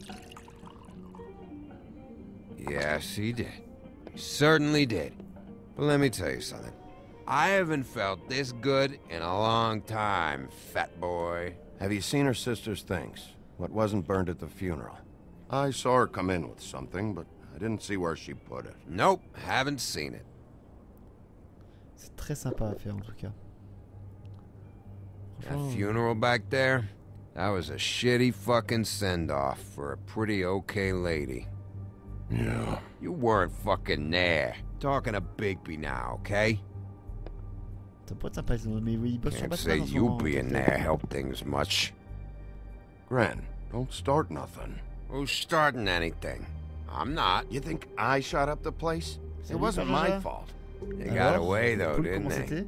E: Yes, he did. He certainly did. But let me tell you something. I haven't felt this good in a long time, fat boy.
D: Have you seen her sister's things? What wasn't burned at the funeral? I saw her come in with something, but I didn't see where she put it.
E: Nope, haven't seen it.
A: C'est très sympa à faire en tout cas.
E: That funeral back there, that was a shitty fucking send-off for a pretty okay lady.
D: Yeah.
E: You weren't fucking there. Talking to Bigby now, okay?
A: Ça peut être sympa, mais oui, il bosse sur
E: Can't say
A: Batman en ce
E: you
A: moment,
E: being
A: peut-être.
E: there helped things much.
D: Gren, don't start nothing.
E: Who's starting anything? I'm not.
D: You think I shot up the place? It wasn't my fault.
E: They got away though, didn't they?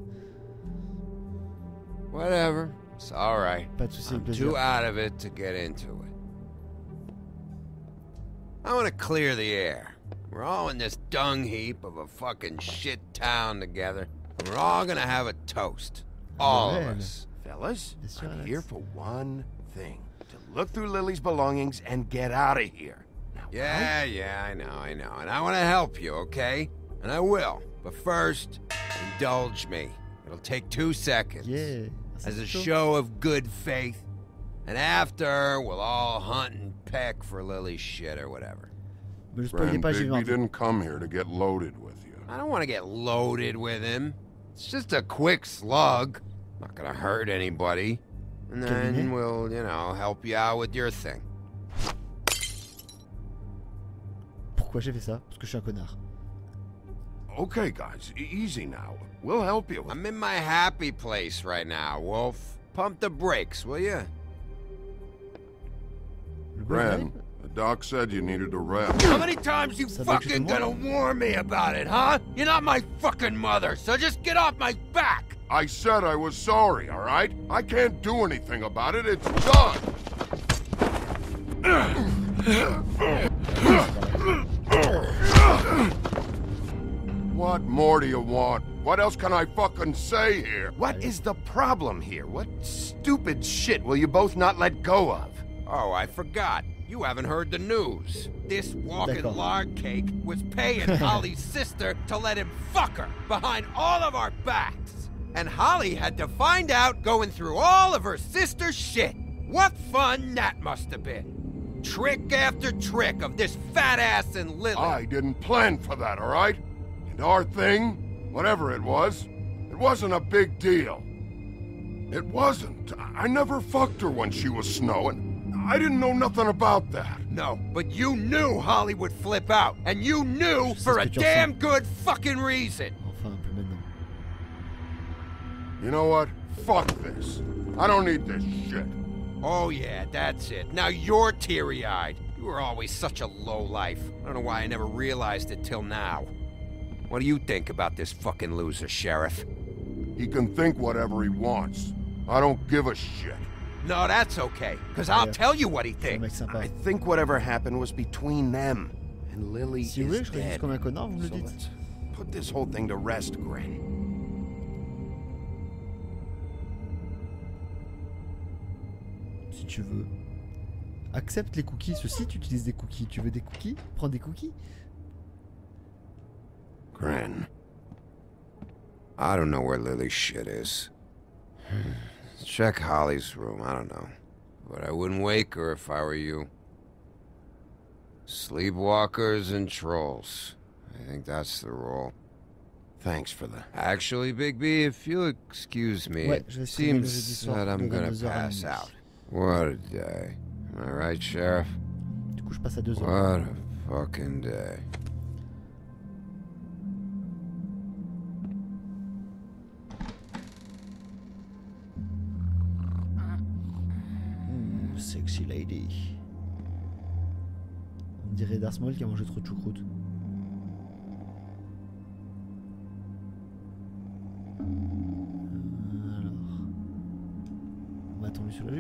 E: Whatever. It's alright.
A: Pas de soucis,
E: I'm
A: plaisir.
E: too out of it to get into it. I want to clear the air. We're all in this dung heap of a fucking shit town together. We're all gonna have a toast. All of us.
D: Fellas, I'm here for one thing. To look through Lily's belongings and get out of here. Now,
E: Yeah, I know. And I want to help you, okay? And I will. But first, indulge me. It'll take 2 seconds.
A: Yeah.
E: As a show of good faith. And after, we'll all hunt and peck for Lily's shit or whatever.
A: Me le spoilez pas, j'ai vu un
I: Bigby
A: truc.
I: didn't come here to get loaded with you.
E: I don't want to get loaded with him. It's just a quick slug. Not gonna hurt anybody. And then we'll, help you out with your thing.
A: Pourquoi j'ai fait ça? Parce que je suis un connard.
D: Okay, guys, easy now. We'll help you.
E: I'm in my happy place right now, Wolf. Pump the brakes, will you?
I: Gren, the doc said you needed a rest.
E: How many times you fucking gonna warn me about it, huh? You're not my fucking mother, so just get off my back!
I: I said I was sorry, all right? I can't do anything about it. It's done. What more do you want? What else can I fucking say here?
D: What is the problem here? What stupid shit will you both not let go of?
E: Oh, I forgot. You haven't heard the news. This walking lard cake was paying Holly's sister to let him fuck her behind all of our backs. And Holly had to find out going through all of her sister's shit. What fun that must have been. Trick after trick of this fat ass and Lily.
I: I didn't plan for that, all right? And our thing, whatever it wasn't a big deal. It wasn't. I never fucked her when she was snowing. I didn't know nothing about that.
E: No, but you knew Holly would flip out. And you knew for a damn good fucking reason.
A: Enfin, un peu maintenant.
I: You know what? Fuck this. I don't need this shit.
E: Oh yeah, that's it. Now you're teary-eyed. You were always such a lowlife. I don't know why I never realized it till now. What do you think about this fucking loser, Sheriff?
I: He can think whatever he wants. I don't give a shit.
E: No, that's okay, because I'll tell you what he thinks.
D: I think whatever happened was between them. And Lily
A: Si vous voulez,
D: is
A: je réagisse
D: dead.
A: comme un connard, vous me le
D: So
A: dites.
D: let's put this whole thing to rest, Gren.
A: Si tu veux. Accepte les cookies. Ceci, tu utilises des cookies. Tu veux des cookies? Prends des cookies.
E: Gren. I don't know where Lily's shit is. Check Holly's room, I don't know. But I wouldn't wake her if I were you. Sleepwalkers and trolls. I think that's the rule.
D: Thanks for the...
E: Actually, Bigby, if you'll excuse me,
A: Ouais,
E: it
A: je vais streamer le jeudi
E: seems
A: soir
E: that I'm
A: de
E: gonna
A: 22h à
E: pass
A: minuit.
E: out. What a day. Am I right, Sheriff?
A: Du coup, je passe à 2h.
E: What a fucking day.
A: Sexy lady. On dirait Darth Maul qui a mangé trop de choucroute. Alors. On va tomber sur la jupe.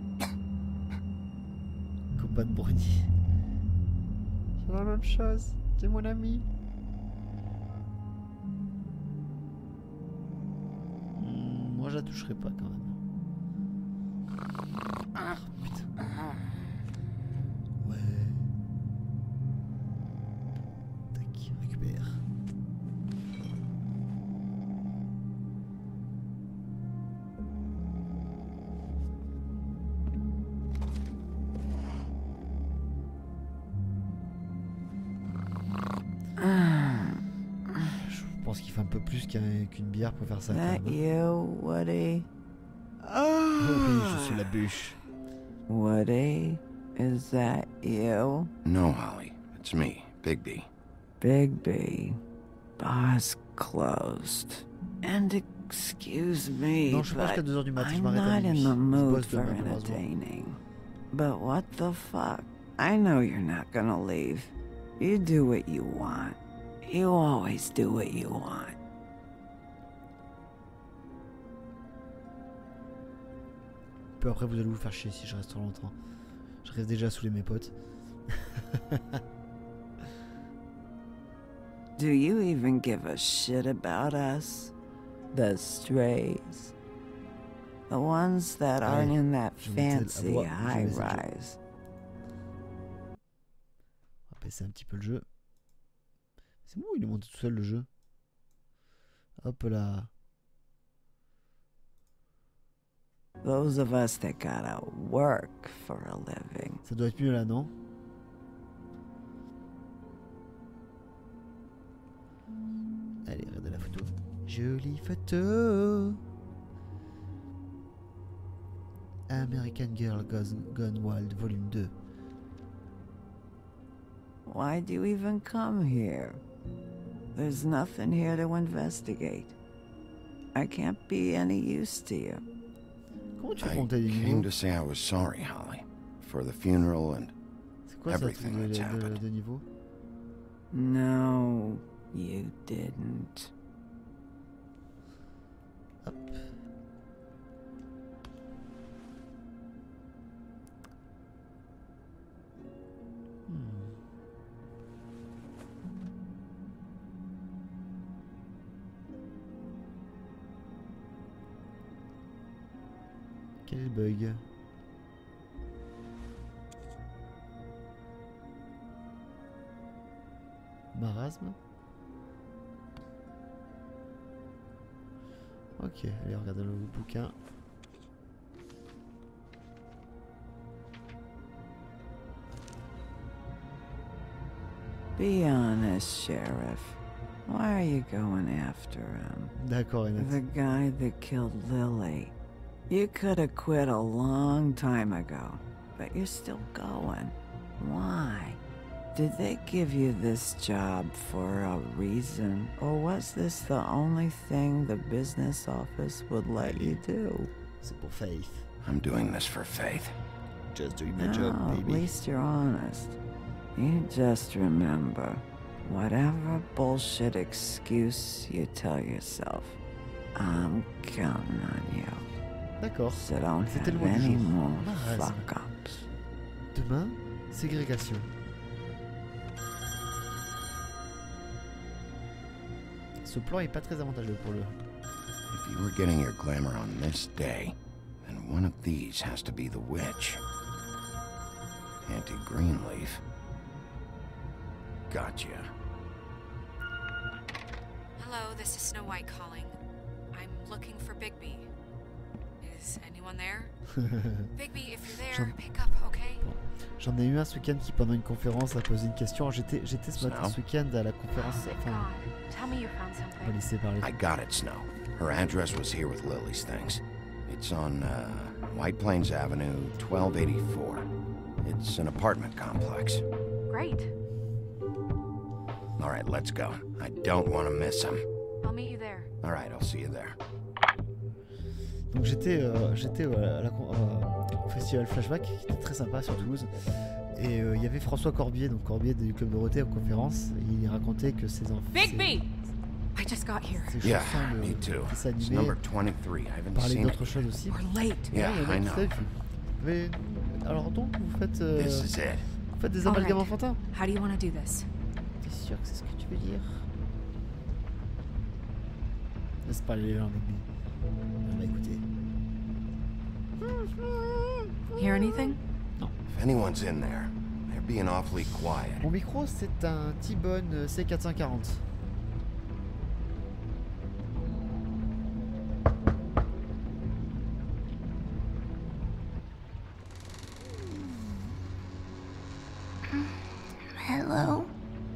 A: Combat de brownie. C'est la même chose. C'est mon ami. Moi, je la toucherai pas quand même. Ah, putain. Ouais. Tac, récupère. Je pense qu'il fait un peu plus qu'une bière pour faire ça.
B: That you, Woody?
A: Oui, je suis la bûche.
B: Woody, is that you?
D: No, Holly. It's me, Bigby.
B: Bigby. Bar's closed. And excuse me,
A: Non, je pense qu'à
B: but
A: 2h du matin, je
B: I'm
A: m'arrête à
B: not in
A: minuit.
B: the
A: Je
B: mood
A: bosse
B: for
A: demain, malheureusement.
B: entertaining. But what the fuck? I know you're not gonna leave. You do what you want. You always do what you want.
A: Peu après, vous allez vous faire chier si je reste trop longtemps. Je reste déjà saoulé mes potes.
B: Do you even give a shit about us? The strays? The ones that aren't in that fancy high-rise?
A: On va baisser un petit peu le jeu. C'est bon, il est monté tout seul le jeu. Hop là.
B: Those of us that gotta work for a living.
A: Ça doit être mieux là, non? Allez, regardez la photo. Jolie photo. American Girl Gone Wild, volume 2.
B: Why'd you even come here? There's nothing here to investigate. I can't be any use to you.
A: Comment tu
D: I
A: comptes les
D: came
A: niveaux?
D: to say I was sorry, Holly, for the funeral and
A: C'est quoi ça,
D: everything that's happened.
A: de niveau?
B: No, you didn't.
A: Hop. Quel est le bug? Marasme? Ok, allez, regardez le bouquin.
B: Be honest, Sheriff. Why are you going after him?
A: D'accord, Annette.
B: The guy that killed Lily. You could have quit a long time ago, but you're still going. Why? Did they give you this job for a reason, or was this the only thing the business office would let you do?
A: C'est pour Faith.
D: I'm doing this for Faith.
A: Just doing my
B: No,
A: job,
B: at
A: baby.
B: least you're honest. You just remember, whatever bullshit excuse you tell yourself, I'm counting on you.
A: D'accord.
B: So don't
A: C'était le
B: have
A: mot du
B: any
A: jour.
B: more
A: Marasme.
B: fuck-ups.
A: Demain, ségrégation. Ce plan est pas très avantageux pour le.
D: If you were getting your glamour on this day, then one of these has to be the witch. Auntie Greenleaf. Gotcha.
C: Hello, this is Snow White calling. I'm looking for Bigby. Is anyone there? Bigby, if you're there, pick up, okay?
A: J'en ai eu un ce week-end qui, pendant une conférence, a posé une question. J'étais ce matin, ce week-end, à la conférence. Enfin,
C: Tell me you found
A: on va
C: something.
A: laisser parler.
D: I got it, Snow. Her address was here with Lily's things. It's on White Plains Avenue, 1284. It's an apartment complex.
C: Great.
D: All right, let's go. I don't want to miss him.
C: I'll meet you there.
D: All right, I'll see you there.
A: Donc j'étais au festival Flashback, qui était très sympa sur Toulouse. Et il y avait François Corbier, donc Corbier du Club Dorothée en conférence. Et il racontait que ses enfants.
C: Bigby! I just got here.
A: Ses
D: Yeah,
A: chansons
D: me too.
A: de dessins
D: It's
A: animés
D: number 23. I haven't
A: parlaient
D: seen it.
A: d'autres choses aussi.
C: We're late.
D: Yeah,
A: Ouais,
D: I
A: tout à
D: know.
A: fait. Mais alors donc vous faites
D: This is it.
A: des
C: All
A: amalgames
C: right.
A: enfantins?
C: How do you want to do this?
A: T'es sûr que c'est ce que tu veux dire. Laisse parler les gens, Bigby. On va écouter.
C: Hear anything?
A: Non.
D: If anyone's in there, they're being awfully quiet.
A: Mon micro, c'est un T-Bone C440.
N: Hello?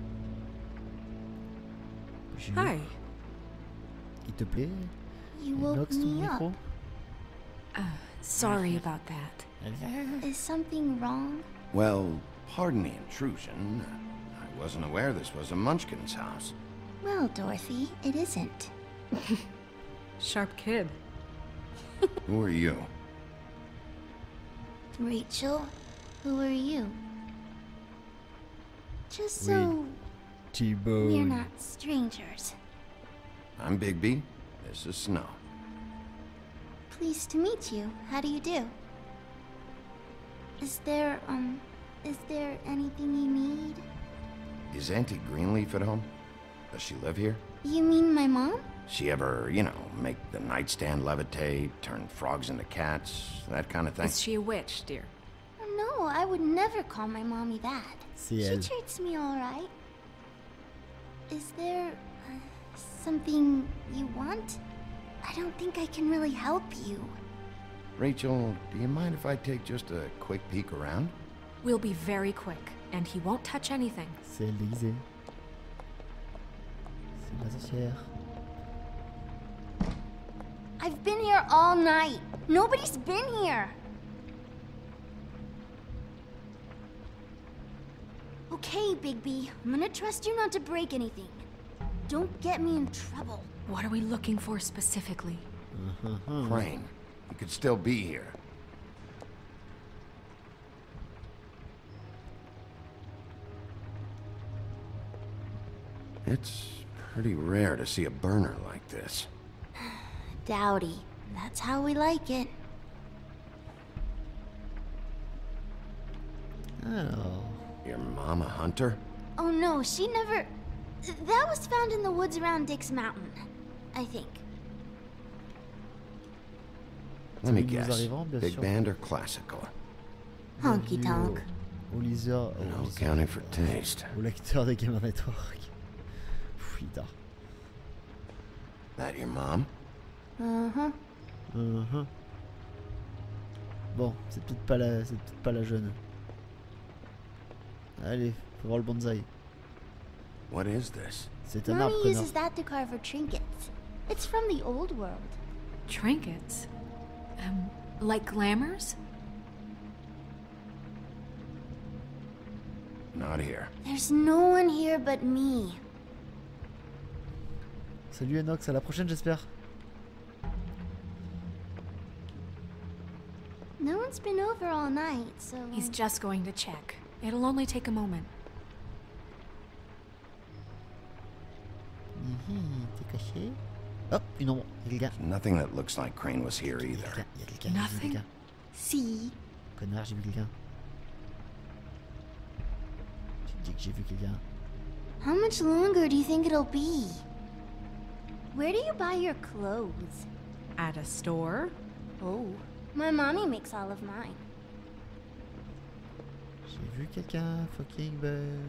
C: Hi.
A: Il te plaît?
N: You woke
A: Inox, ton
N: me
A: micro?
N: up.
C: Sorry about that.
N: Is something wrong?
D: Well, pardon the intrusion. I wasn't aware this was a Munchkin's house.
N: Well, Dorothy, it isn't.
C: Sharp kid.
D: Who are you?
N: Rachel, who are you? Just so
A: T-Bone.
N: we're not strangers.
D: I'm Bigby. This is Snow.
N: Pleased to meet you. How do you do? Is there anything you need?
D: Is Auntie Greenleaf at home? Does she live here?
N: You mean my mom?
D: She ever, make the nightstand levitate, turn frogs into cats, that kind of thing?
C: Is she a witch, dear?
N: Oh, no, I would never call my mommy that.
A: C'est
N: She
A: elle.
N: treats me all right. Is there something you want? I don't think I can really help you.
D: Rachel, do you mind if I take just a quick peek around?
C: We'll be very quick, and he won't touch anything.
A: C'est l'Élysée. C'est la sorcière.
N: I've been here all night. Nobody's been here. Okay, Bigby. I'm gonna trust you not to break anything. Don't get me in trouble.
C: What are we looking for specifically?
D: Crane, you could still be here. It's pretty rare to see a burner like this.
N: Dowdy. That's how we like it.
A: Alors.
D: Your mom a hunter?
N: Oh no, she never... That was found in the woods around Dick's Mountain, I think.
D: Let me
A: Nous
D: guess.
A: arrivons, bien
D: Big
A: sûr.
D: band or classical?
N: Honky tonk.
A: Au liseur.
D: No accounting for taste.
A: Au lecteur de Gamer Network. Putain.
D: That your mom?
N: Uh-huh.
A: Bon, c'est peut-être pas la jeune. Allez, faut voir le bonsaï.
D: What is this?
A: C'est un arbre,
N: Mommy
A: connard.
N: uses that to carve her trinkets. It's from the old world.
C: Trinkets? Like glamours?
D: Not here.
N: There's no one here but me.
A: Salut Enox, à la prochaine j'espère.
N: No one's been over all night, so...
C: He's just going to check. It'll only take a moment.
A: T'es caché? Hop, une ombre. Y'a quelqu'un.
D: Nothing that looks like Crane was here either.
A: Y'a quelqu'un.
C: Nothing?
N: Si.
A: Connard, j'ai vu quelqu'un. Tu te dis que j'ai vu quelqu'un.
N: How much longer do you think it'll be? Where do you buy your clothes?
C: At a store? Oh.
N: My mommy makes all of mine.
A: J'ai vu quelqu'un, fucking belle.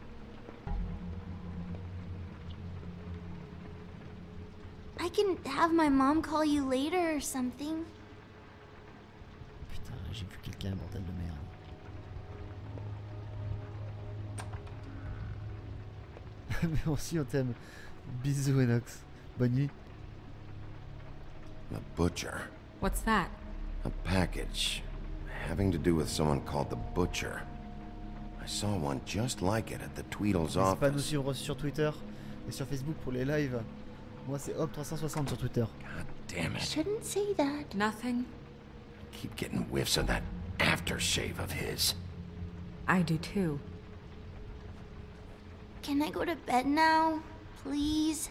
N: I can have my mom call you later or something.
A: Putain, j'ai vu quelqu'un, bordel de merde. Mais aussi on t'aime. Bisous Enox. Bonne nuit.
D: The butcher.
C: What's that?
D: A package. Having to do with someone called the Butcher. I saw one just like it at the Tweedle's
A: N'hésitez pas à nous
D: office.
A: suivre sur Twitter et sur Facebook pour les lives. Moi c'est Hop360 sur Twitter.
D: God damn it.
N: Shouldn't say that.
C: Nothing?
D: Keep getting whiffs of that aftershave of his.
C: I do too.
N: Can I go to bed now? Please?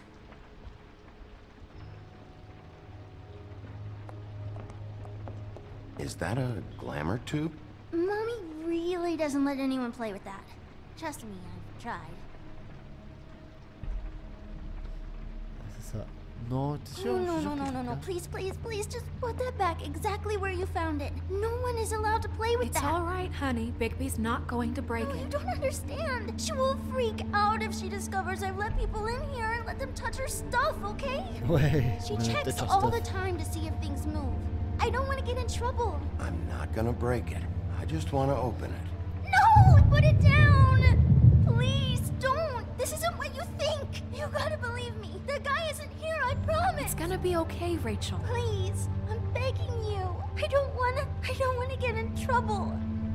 D: Is that a glamour tube?
N: Mommy really doesn't let anyone play with that. Trust me, I've tried.
A: C'est ça. Non, t'es sûr?
N: Oh,
A: Je suis
N: no,
A: sûr
N: no,
A: que
N: no,
A: c'est
N: no, no.
A: ça.
N: Please, please, please, just put that back exactly where you found it. No one is allowed to play with
C: It's
N: that.
C: all right, honey. Bigby's not going to break
N: No, you
C: it.
N: don't understand. She will freak out if she discovers I've let people in here and let them touch her stuff, okay?
A: Ouais.
N: She
A: on a
N: checks
A: peut-être
N: all
A: leur
N: the
A: stuff.
N: time to see if things move. I don't want to get in trouble.
D: I'm not gonna break it. I just want to open it.
N: No! Put it down! Please, don't! This isn't what you think! You gotta believe me. The guy isn't here, I promise!
C: It's gonna be okay, Rachel.
N: Please, I'm begging you. I don't wanna get in trouble.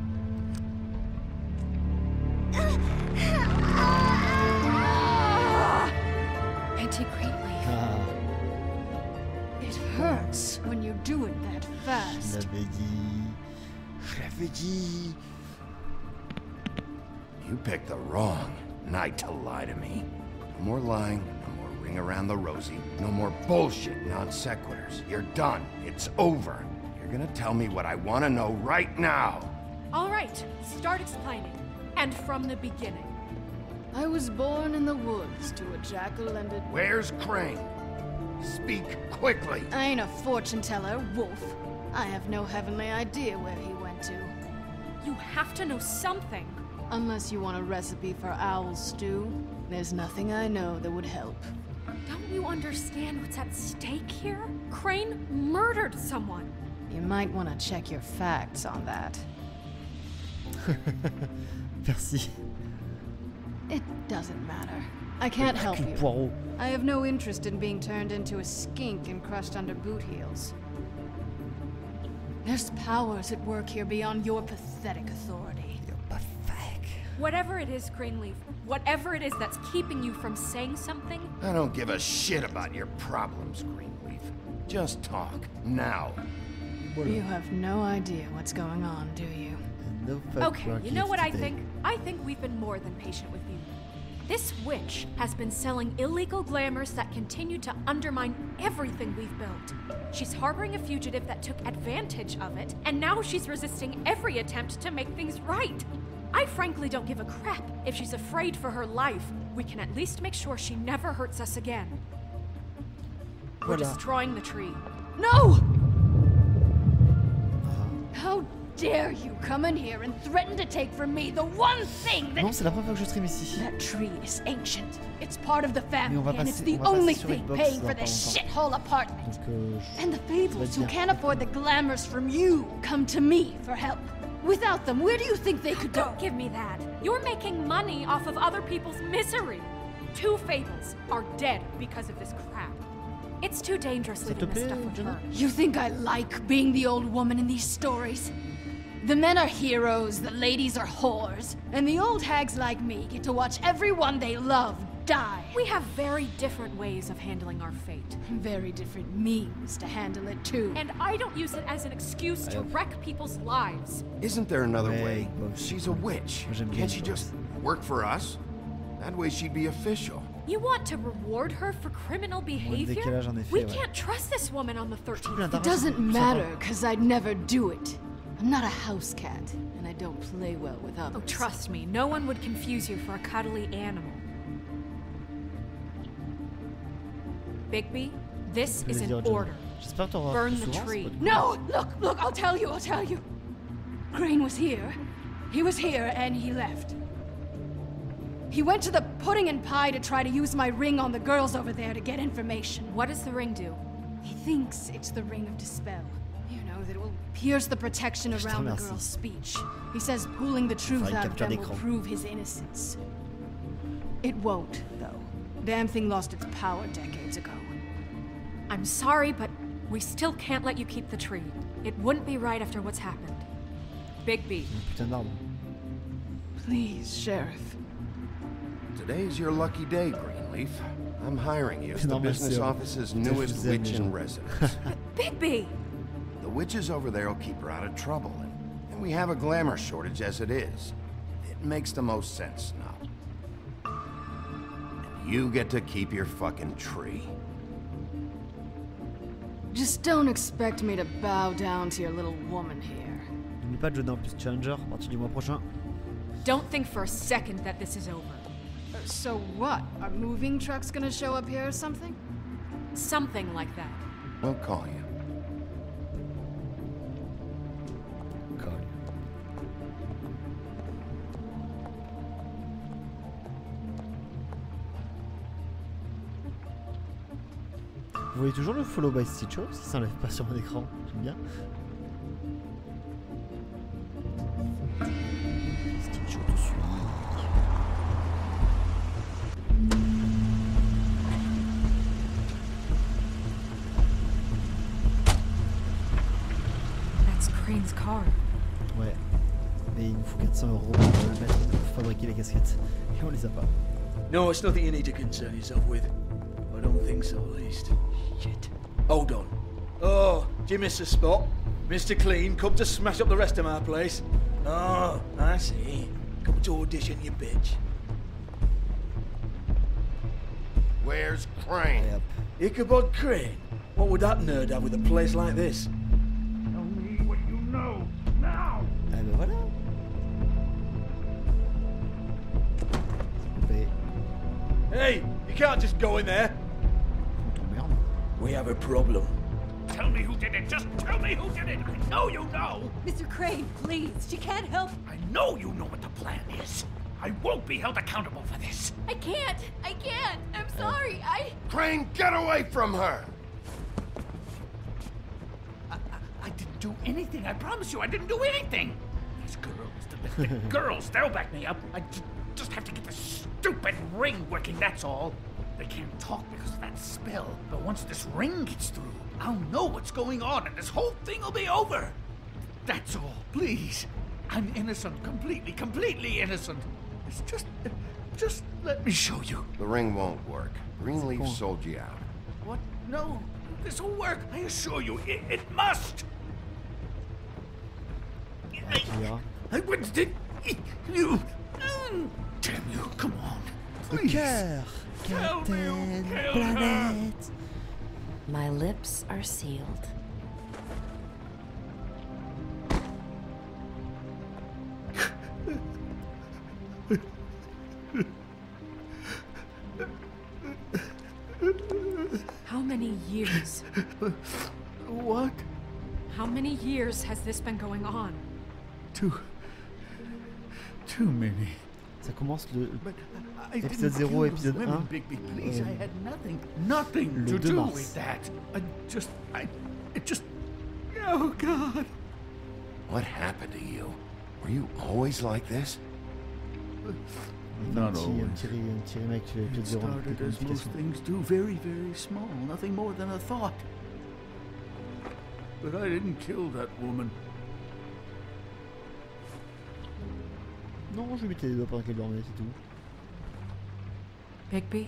C: Auntie Greenleaf.
A: Ah,
O: It hurts when you do it that
A: je
O: fast.
A: l'avais dit. Je l'avais dit.
D: You picked the wrong night to lie to me. No more lying, no more ring around the rosy, no more bullshit non sequiturs. You're done. It's over. You're gonna tell me what I want to know right now.
C: All right, start explaining. And from the beginning.
O: I was born in the woods to a jackal and a...
D: Where's Crane? Speak quickly.
O: I ain't a fortune teller, Wolf. I have no heavenly idea where he went to.
C: You have to know something.
O: Unless you want a recipe for owl stew, there's nothing I know that would help.
C: Don't you understand what's at stake here? Crane murdered someone.
O: You might want to check your facts on that.
A: Merci.
O: It doesn't matter. I can't help
A: Hercule
O: you.
A: Poirot.
O: I have no interest in being turned into a skink and crushed under boot heels. There's powers at work here beyond your pathetic authority.
C: Whatever it is, Greenleaf, whatever it is that's keeping you from saying something,
D: I don't give a shit about your problems, Greenleaf. Just talk, now.
O: You have no idea what's going on, do you?
A: No
C: okay, you know what I think? I think we've been more than patient with you. This witch has been selling illegal glamours that continue to undermine everything we've built. She's harboring a fugitive that took advantage of it, and now she's resisting every attempt to make things right. I frankly don't give a crap if she's afraid for her life. We can at least make sure she never hurts us again. We're
A: Voilà.
C: destroying the tree.
O: No! How dare you come in here and threaten to take from me the one thing that...
A: Non, c'est la première fois que je stream ici.
O: That tree is ancient. It's part of the
A: Mais on va
O: family, and it's
A: passer-
O: the
A: on va passer
O: only
A: sur
O: thing
A: Xbox
O: paying
A: dans
O: for
A: pas
O: this
A: longtemps.
O: shithole apartment.
A: Donc,
O: And the
A: ça va
O: fables
A: être
O: who
A: bien.
O: can't afford the glamours from you come to me for help. Without them, where do you think they could go?
C: Don't give me that. You're making money off of other people's misery. 2 fables are dead because of this crap. It's too dangerous leaving this stuff with her.
O: You think I like being the old woman in these stories? The men are heroes, the ladies are whores, and the old hags like me get to watch everyone they love die.
C: We have very different ways of handling our fate.
O: Very different means to handle it, too.
C: And I don't use it as an excuse to wreck people's lives.
D: Isn't there another
A: Ouais,
D: way?
A: Xbox.
D: She's a witch.
A: Moi, j'aime bien
D: Can't she
A: Xbox.
D: just work for us? That way she'd be official.
C: You want to reward her for criminal behavior?
A: décalage, en effet,
C: We
A: ouais.
C: can't trust this woman on the 13th.
O: It doesn't matter, because I'd never do it. I'm not a house cat, and I don't play well with others.
C: Oh, trust me, no one would confuse you for a cuddly animal. Bigby, this
A: Je
C: is
A: vais
C: an
A: dire John.
C: order.
A: J'espère que t'auras
C: Burn
A: plus
C: the
A: souvent,
C: tree.
A: c'est pas du-
O: No! Look, I'll tell you. Crane was here. He was here, and he left. He went to the pudding and pie to try to use my ring on the girls over there to get information.
C: What does the ring do?
O: He thinks it's the ring of dispel. You know, that it will pierce the protection
A: Je te
O: around the
A: remercie.
O: girl's speech. He says pulling the truth
A: Enfin, une
O: out of
A: capture
O: them will
A: d'écran.
O: prove his innocence. It won't, though. Damn thing lost its power decades ago.
C: I'm sorry, but we still can't let you keep the tree. It wouldn't be right after what's happened. Bigby.
A: Putain d'arbre.
O: Please, Sheriff.
D: Today's your lucky day, Greenleaf. I'm hiring you as the
A: Non, merci,
D: business
A: homme.
D: office's
A: Je te
D: newest
A: faisais,
D: witch
A: les
D: in
A: gens.
D: residence.
C: Bigby!
D: The witches over there will keep her out of trouble, and we have a glamour shortage as it is. It makes the most sense now. And you get to keep your fucking tree.
O: Just don't expect me to bow down to your little woman here.
A: N'oublie pas de jouer dans Plus Challenger à partir du mois prochain.
C: Don't think for a second that this is over.
O: So what? Are moving trucks gonna show up here or something?
C: Something like that.
D: We'll call you.
A: Vous voyez toujours le follow by Stitcho, si ça n'enlève pas sur mon écran, j'aime bien. Stitcho te suit.
C: That's Crane's car.
A: Ouais, mais il nous faut 400 € pour le mettre pour fabriquer les casquettes. Et on les a pas.
P: No, it's nothing you need to concern yourself with. I don't think so, at least. Shit. Hold on. Oh, do you miss a spot? Mr. Clean, come to smash up the rest of my place. Oh, I see. Come to audition, you bitch.
D: Where's Crane?
A: Yep.
P: Ichabod Crane? What would that nerd have with a place like this?
L: Tell me what you know, now!
A: Ah ben voilà. Mais...
P: Hey, you can't just go in there. We have a problem.
L: Tell me who did it! Just tell me who did it! I know you know!
Q: Mr. Crane, please, she can't help.
L: I know you know what the plan is. I won't be held accountable for this.
C: I can't! I'm sorry,
D: Crane, get away from her!
L: I didn't do anything, I promise you, I didn't do anything! These girls, the girls, they'll back me up. I just have to get this stupid ring working, that's all. They can't talk because of that spell, but once this ring gets through, I'll know what's going on and this whole thing will be over. That's all, please. I'm innocent, completely innocent. It's just let me show you.
D: The ring won't work. Greenleaf sold you out.
L: What? No, this will work. I assure you, it must. I wouldn't you. Damn you, come on. Please.
A: Captain Planet.
F: My lips are sealed.
C: How many years?
L: What?
C: How many years has this been going on?
L: Too many.
A: Ça commence le épisode 0, épisode 1.
L: Bigby, please, I had nothing to do with that. It just, oh God.
D: What happened to you? Were you always like this?
L: Not always.
A: It
L: started as most things do, very, very small, nothing more than a thought. But I didn't kill that woman.
A: Non, je lui mettais les doigts pendant qu'elle dormait, c'est tout.
C: Bigby?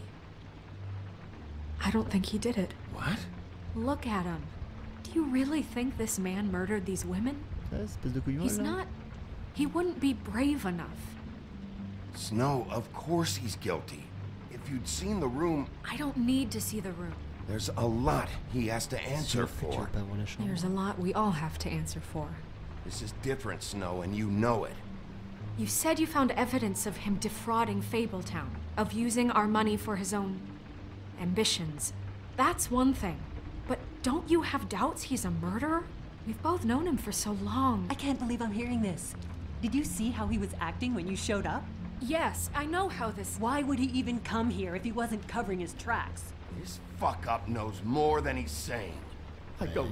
C: I don't think he did it.
D: What?
C: Look at him. Do you really think this man murdered these women?
A: Espèce de couillon,
C: He's
A: là.
C: not... He wouldn't be brave enough.
D: Snow, of course he's guilty. If you'd seen the room...
C: I don't need to see the room.
D: There's a lot he has to answer for.
C: There's a lot we all have to answer for.
D: This is different, Snow, and you know it.
C: You said you found evidence of him defrauding Fabletown, of using our money for his own ambitions. That's one thing. But don't you have doubts he's a murderer? We've both known him for so long.
Q: I can't believe I'm hearing this. Did you see how he was acting when you showed up?
C: Yes, I know how this...
Q: Why would he even come here if he wasn't covering his tracks?
D: This fuck-up knows more than he's saying.
L: I don't.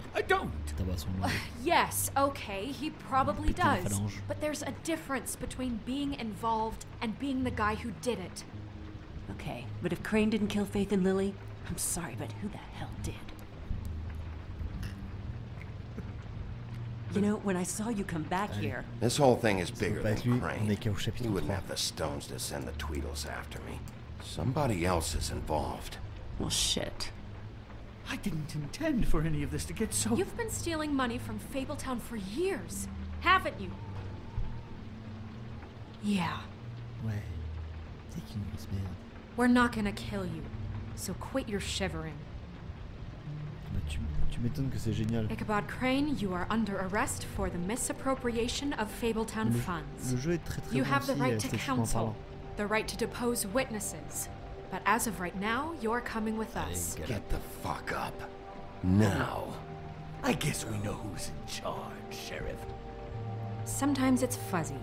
C: Yes, okay, he probably does. But there's a difference between being involved and being the guy who did it.
Q: Okay, but if Crane didn't kill Faith and Lily, I'm sorry, but who the hell did? You know, when I saw you come back here...
D: This whole thing is bigger than
A: lui,
D: Crane. He wouldn't have the stones to send the Tweedles after me. Somebody else is involved.
Q: Well, shit.
L: I didn't intend for any of this to get so...
C: You've been stealing money from Fabletown for years, haven't you? Yeah.
A: Ouais. C'est qui une grosse merde.
C: We're not gonna kill you, so quit your shivering.
A: Bah, tu m'étonnes que c'est génial.
C: Ichabod Crane, you are under arrest for the misappropriation of Fabletown funds.
A: Le jeu est très
C: You have the
A: bon
C: right
A: aussi,
C: to
A: esthétiquement
C: counsel,
A: parlant.
C: the right to depose witnesses, But as of right now, you're coming with us.
D: Get the fuck up. Now.
L: I guess we know who's in charge, Sheriff.
C: Sometimes it's fuzzy.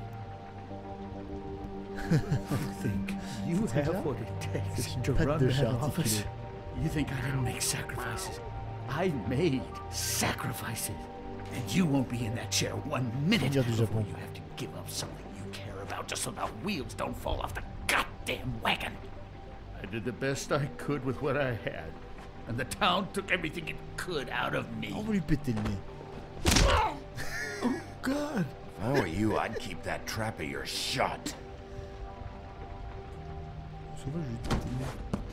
L: You think you have what it takes to run that office? You think I didn't make sacrifices? I made sacrifices. And you won't be in that chair 1 minute before you have to give up something you care about just so the wheels don't fall off the goddamn wagon. I did the best I could with what I had. And the town took everything it could out of me.
A: On va lui péter le nez.
L: Oh, God.
D: If I were you, I'd keep that trap of yours shut.
A: Ça va, je vais te péter le nez.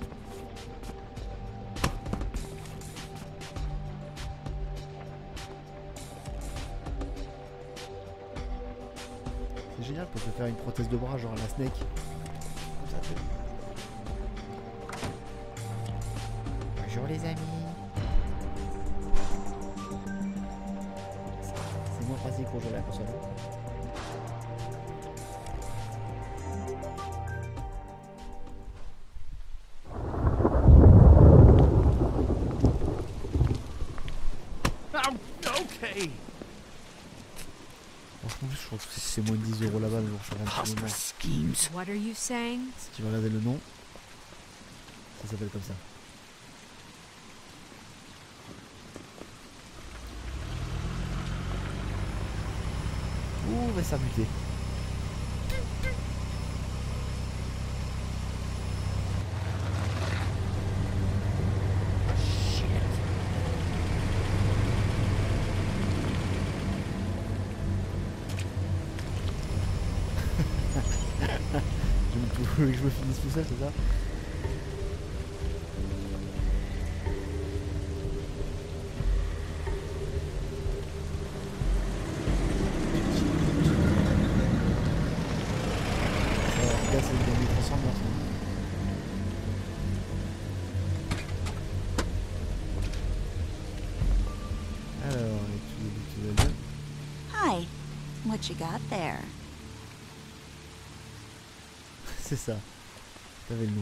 A: C'est génial pour se faire une prothèse de bras, genre la Snake. Comme ça, bonjour les amis. C'est moins pratique pour jouer à la console.
L: Okay.
A: Franchement, je crois que c'est moins de 10 € là-bas, mais bon, je regarde un moment.
L: Schemes.
C: What are you saying?
A: Si tu vas regarder le nom, ça s'appelle comme ça. Ouh, on va se faire buter. Tu veux que je me finisse tout ça, c'est ça? Là, c'est le dernier transformeur. Alors, tu vas bien?
B: Hi. What you got there?
A: C'est ça. T'avais le nom.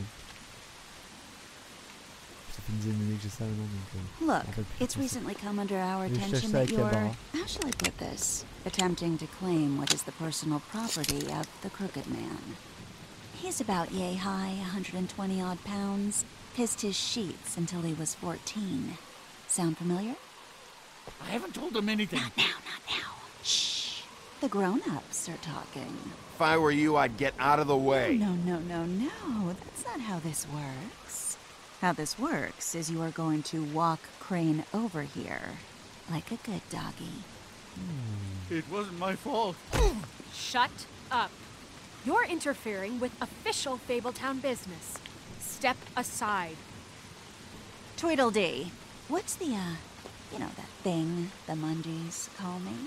A: Ça fait une dizaine d'années que j'ai ça le nom, donc...
B: Look, it's recently come under our attention that you're... How shall I put this? Attempting to claim what is the personal property of the Crooked Man. He's about yay high, 120 odd pounds. Pissed his sheets until he was 14. Sound familiar?
L: I haven't told him anything.
B: Not now. Shh. The grown-ups are talking.
D: If I were you, I'd get out of the way.
B: No. That's not how this works. How this works is you are going to walk Crane over here. Like a good doggy.
L: It wasn't my fault.
C: Shut up. You're interfering with official Fabletown business. Step aside.
B: Tweedledee. What's the, you know, that thing the Mundies call me?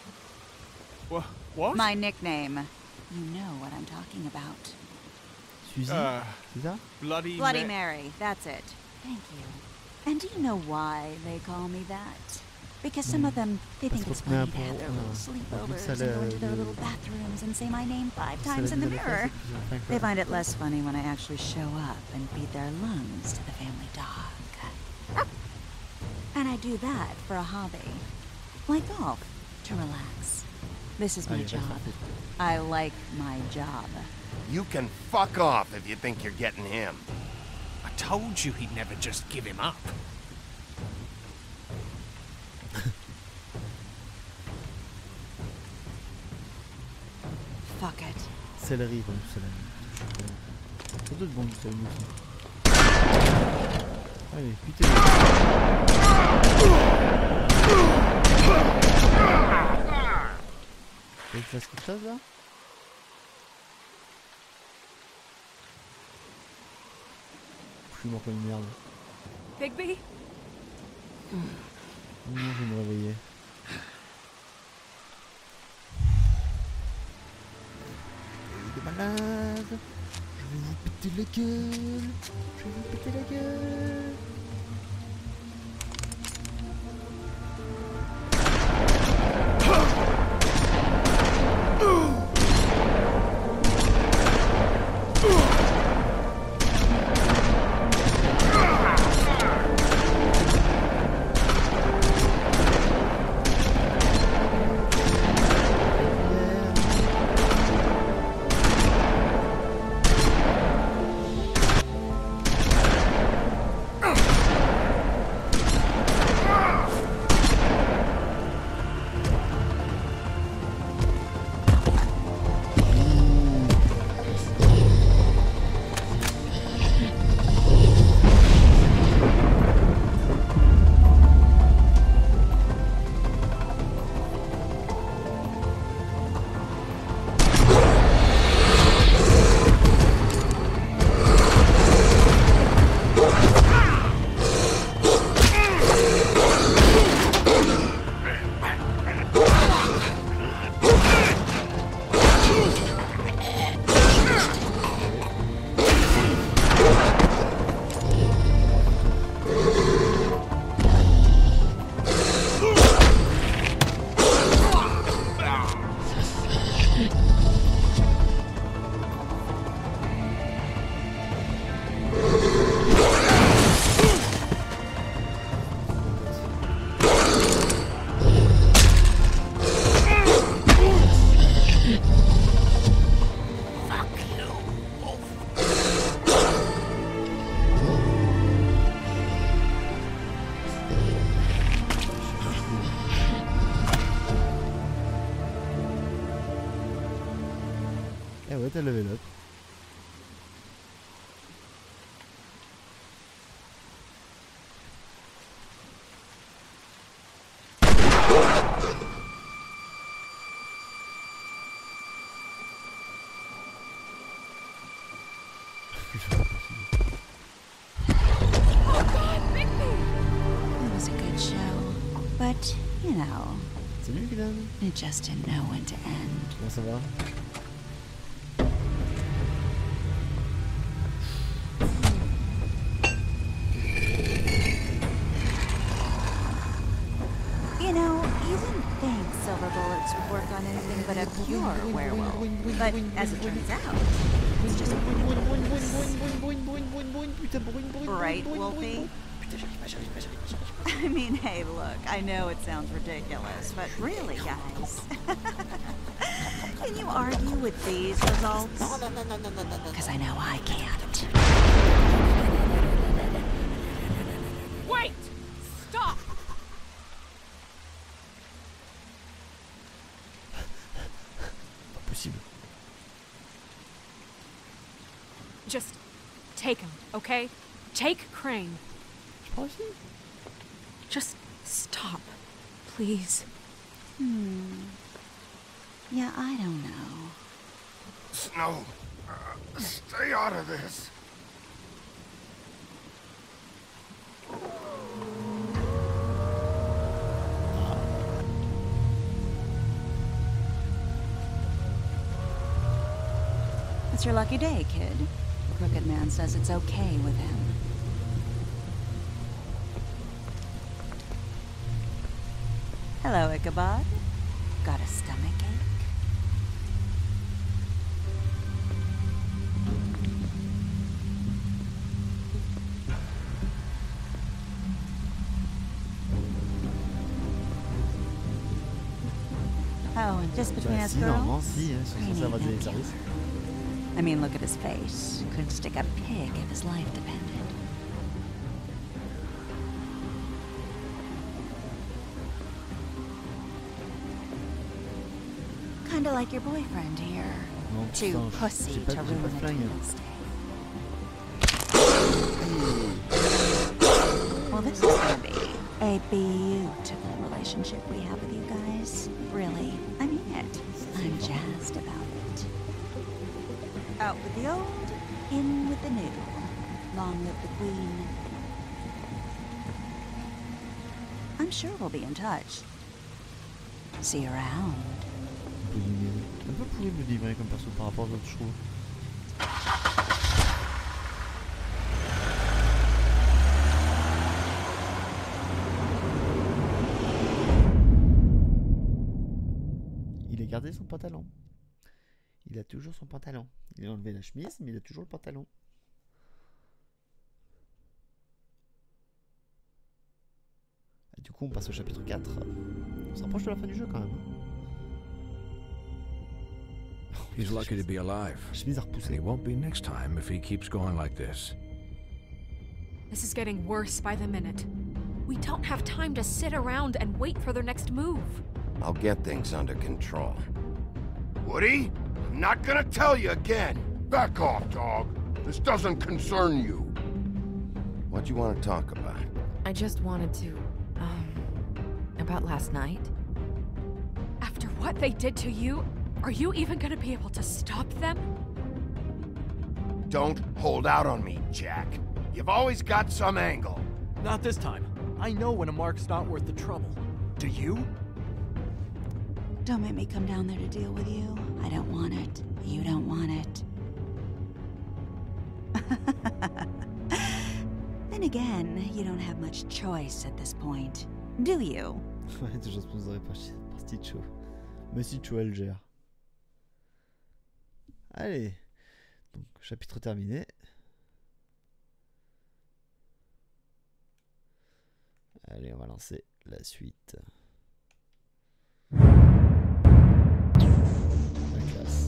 L: What?
B: My nickname. You know what I'm talking about.
A: Suzy? C'est ça?
B: Bloody Mary, that's it. Thank you. And do you know why they call me that? Because some of them, they think it's funny to have their little sleepovers and go into their little bathrooms and say my name 5 times in the mirror. They find it less funny when I actually show up and feed their lungs to the family dog. And I do that for a hobby. Like golf, to relax. This is my job. I like my job.
D: You can fuck off if you think you're getting him.
G: I told you he'd never just give him up.
B: Fuck it.
A: Céleri, comme céleri. C'est d'autres bandes de céleri aussi. Allez, putain. Tu veux que je fasse quelque chose là? Je suis mort comme une merde.
C: Bigby?
A: Non, je vais me réveiller. De malade. Je vais vous péter la gueule. Je vais vous péter la gueule.
B: Oh God, Bigby! It was a good show, but you know,
A: Salut Dylan.
B: it just didn't know when to end.
A: Comment ça va?
B: You know, you wouldn't think silver bullets would work on anything but a pure werewolf. But as it turns out, it's just right, Wolfie? I mean, hey, look, I know it sounds ridiculous, but really, guys, can you argue with these results? Because I know I can't.
C: Wait! Stop!
A: Pas possible.
C: Just take him, okay? Take Crane. Just stop, please.
B: Yeah, I don't know.
I: Snow, stay out of this.
B: It's your lucky day, kid. The Crooked Man says it's okay with him. Hello, Ichabod. Got a stomachache? Oh, and just between us
A: normalement,
B: girls,
A: si, ils sont censés avoir des services.
B: I mean, look at his face. Couldn't stick a pig if his life depended. Kinda like your boyfriend here.
A: Non,
B: Too
A: putain,
B: pussy
A: j'ai pas
B: to
A: de
B: ruin a
A: flingue.
B: Tuesday. Well, this is gonna be a beautiful relationship we have with you guys. Really, I mean it. I'm jazzed about it. Out with the old, in with the new. Long live the Queen. I'm sure we'll be in touch. See you around.
A: Un peu pourri le livret comme perso par rapport aux autres, je trouve. Il a gardé son pantalon. Il a toujours son pantalon. Il a enlevé la chemise, mais il a toujours le pantalon. Et du coup, on passe au chapitre 4. On se rapproche de la fin du jeu quand même.
J: He's lucky to be alive. And he won't be next time if he keeps going like this.
C: This is getting worse by the minute. We don't have time to sit around and wait for their next move.
D: I'll get things under control.
I: Woody, I'm not gonna tell you again. Back off, dog. This doesn't concern you.
D: What do you want to talk about?
F: I just wanted to, about last night.
C: After what they did to you, are you even gonna be able to stop them?
I: Don't hold out on me, Jack. You've always got some angle.
H: Not this time. I know when a mark's not worth the trouble. Do you?
B: Don't make me come down there to deal with you. I don't want it. You don't want it. Then again, you don't have much choice at this point, do you?
A: Ouais, toujours sponsoré par Stitcho. Mais Stitcho, elle gère. Allez. Donc, chapitre terminé. Allez, on va lancer la suite. La classe.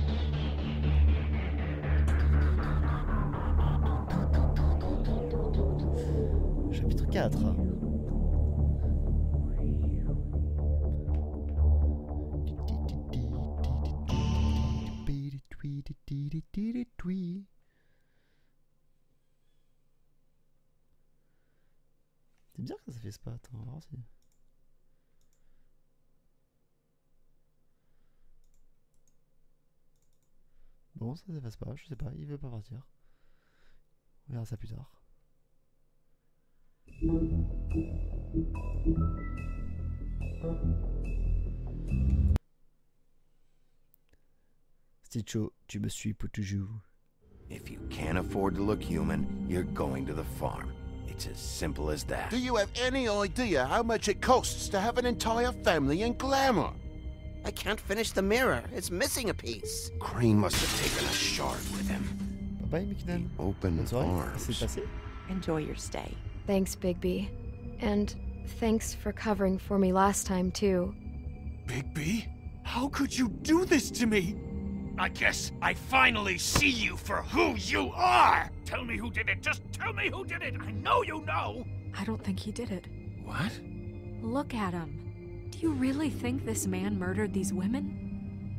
A: Chapitre 4. C'est bizarre que ça fait pas. Attends, on va voir si. Bon, ça s'efface pas, je sais pas, il veut pas partir. On verra ça plus tard. Stitcho, tu me suis pour toujours.
D: If you can't afford to look human, you're going to the farm. It's as simple as that.
R: Do you have any idea how much it costs to have an entire family in Glamour?
K: I can't finish the mirror. It's missing a piece.
D: Crane must have taken a shard with him.
A: Bye bye, McKinnon.
D: Open arms.
F: Enjoy your stay.
S: Thanks, Bigby. And thanks for covering for me last time, too.
L: Bigby? How could you do this to me? I guess I finally see you for who you are! Tell me who did it! Just tell me who did it! I know you know!
C: I don't think he did it.
D: What?
C: Look at him. Do you really think this man murdered these women?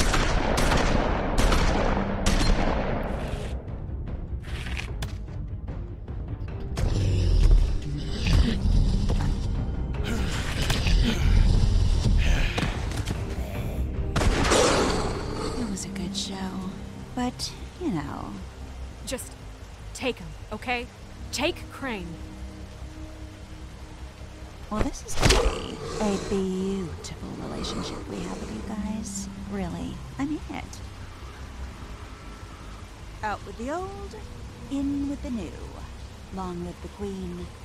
B: It was a good show, but, you know...
C: Just take him, okay? Take Crane.
B: Well, this is gonna be a beautiful relationship we have with you guys. Really, I mean it. Out with the old, in with the new. Long live the Queen.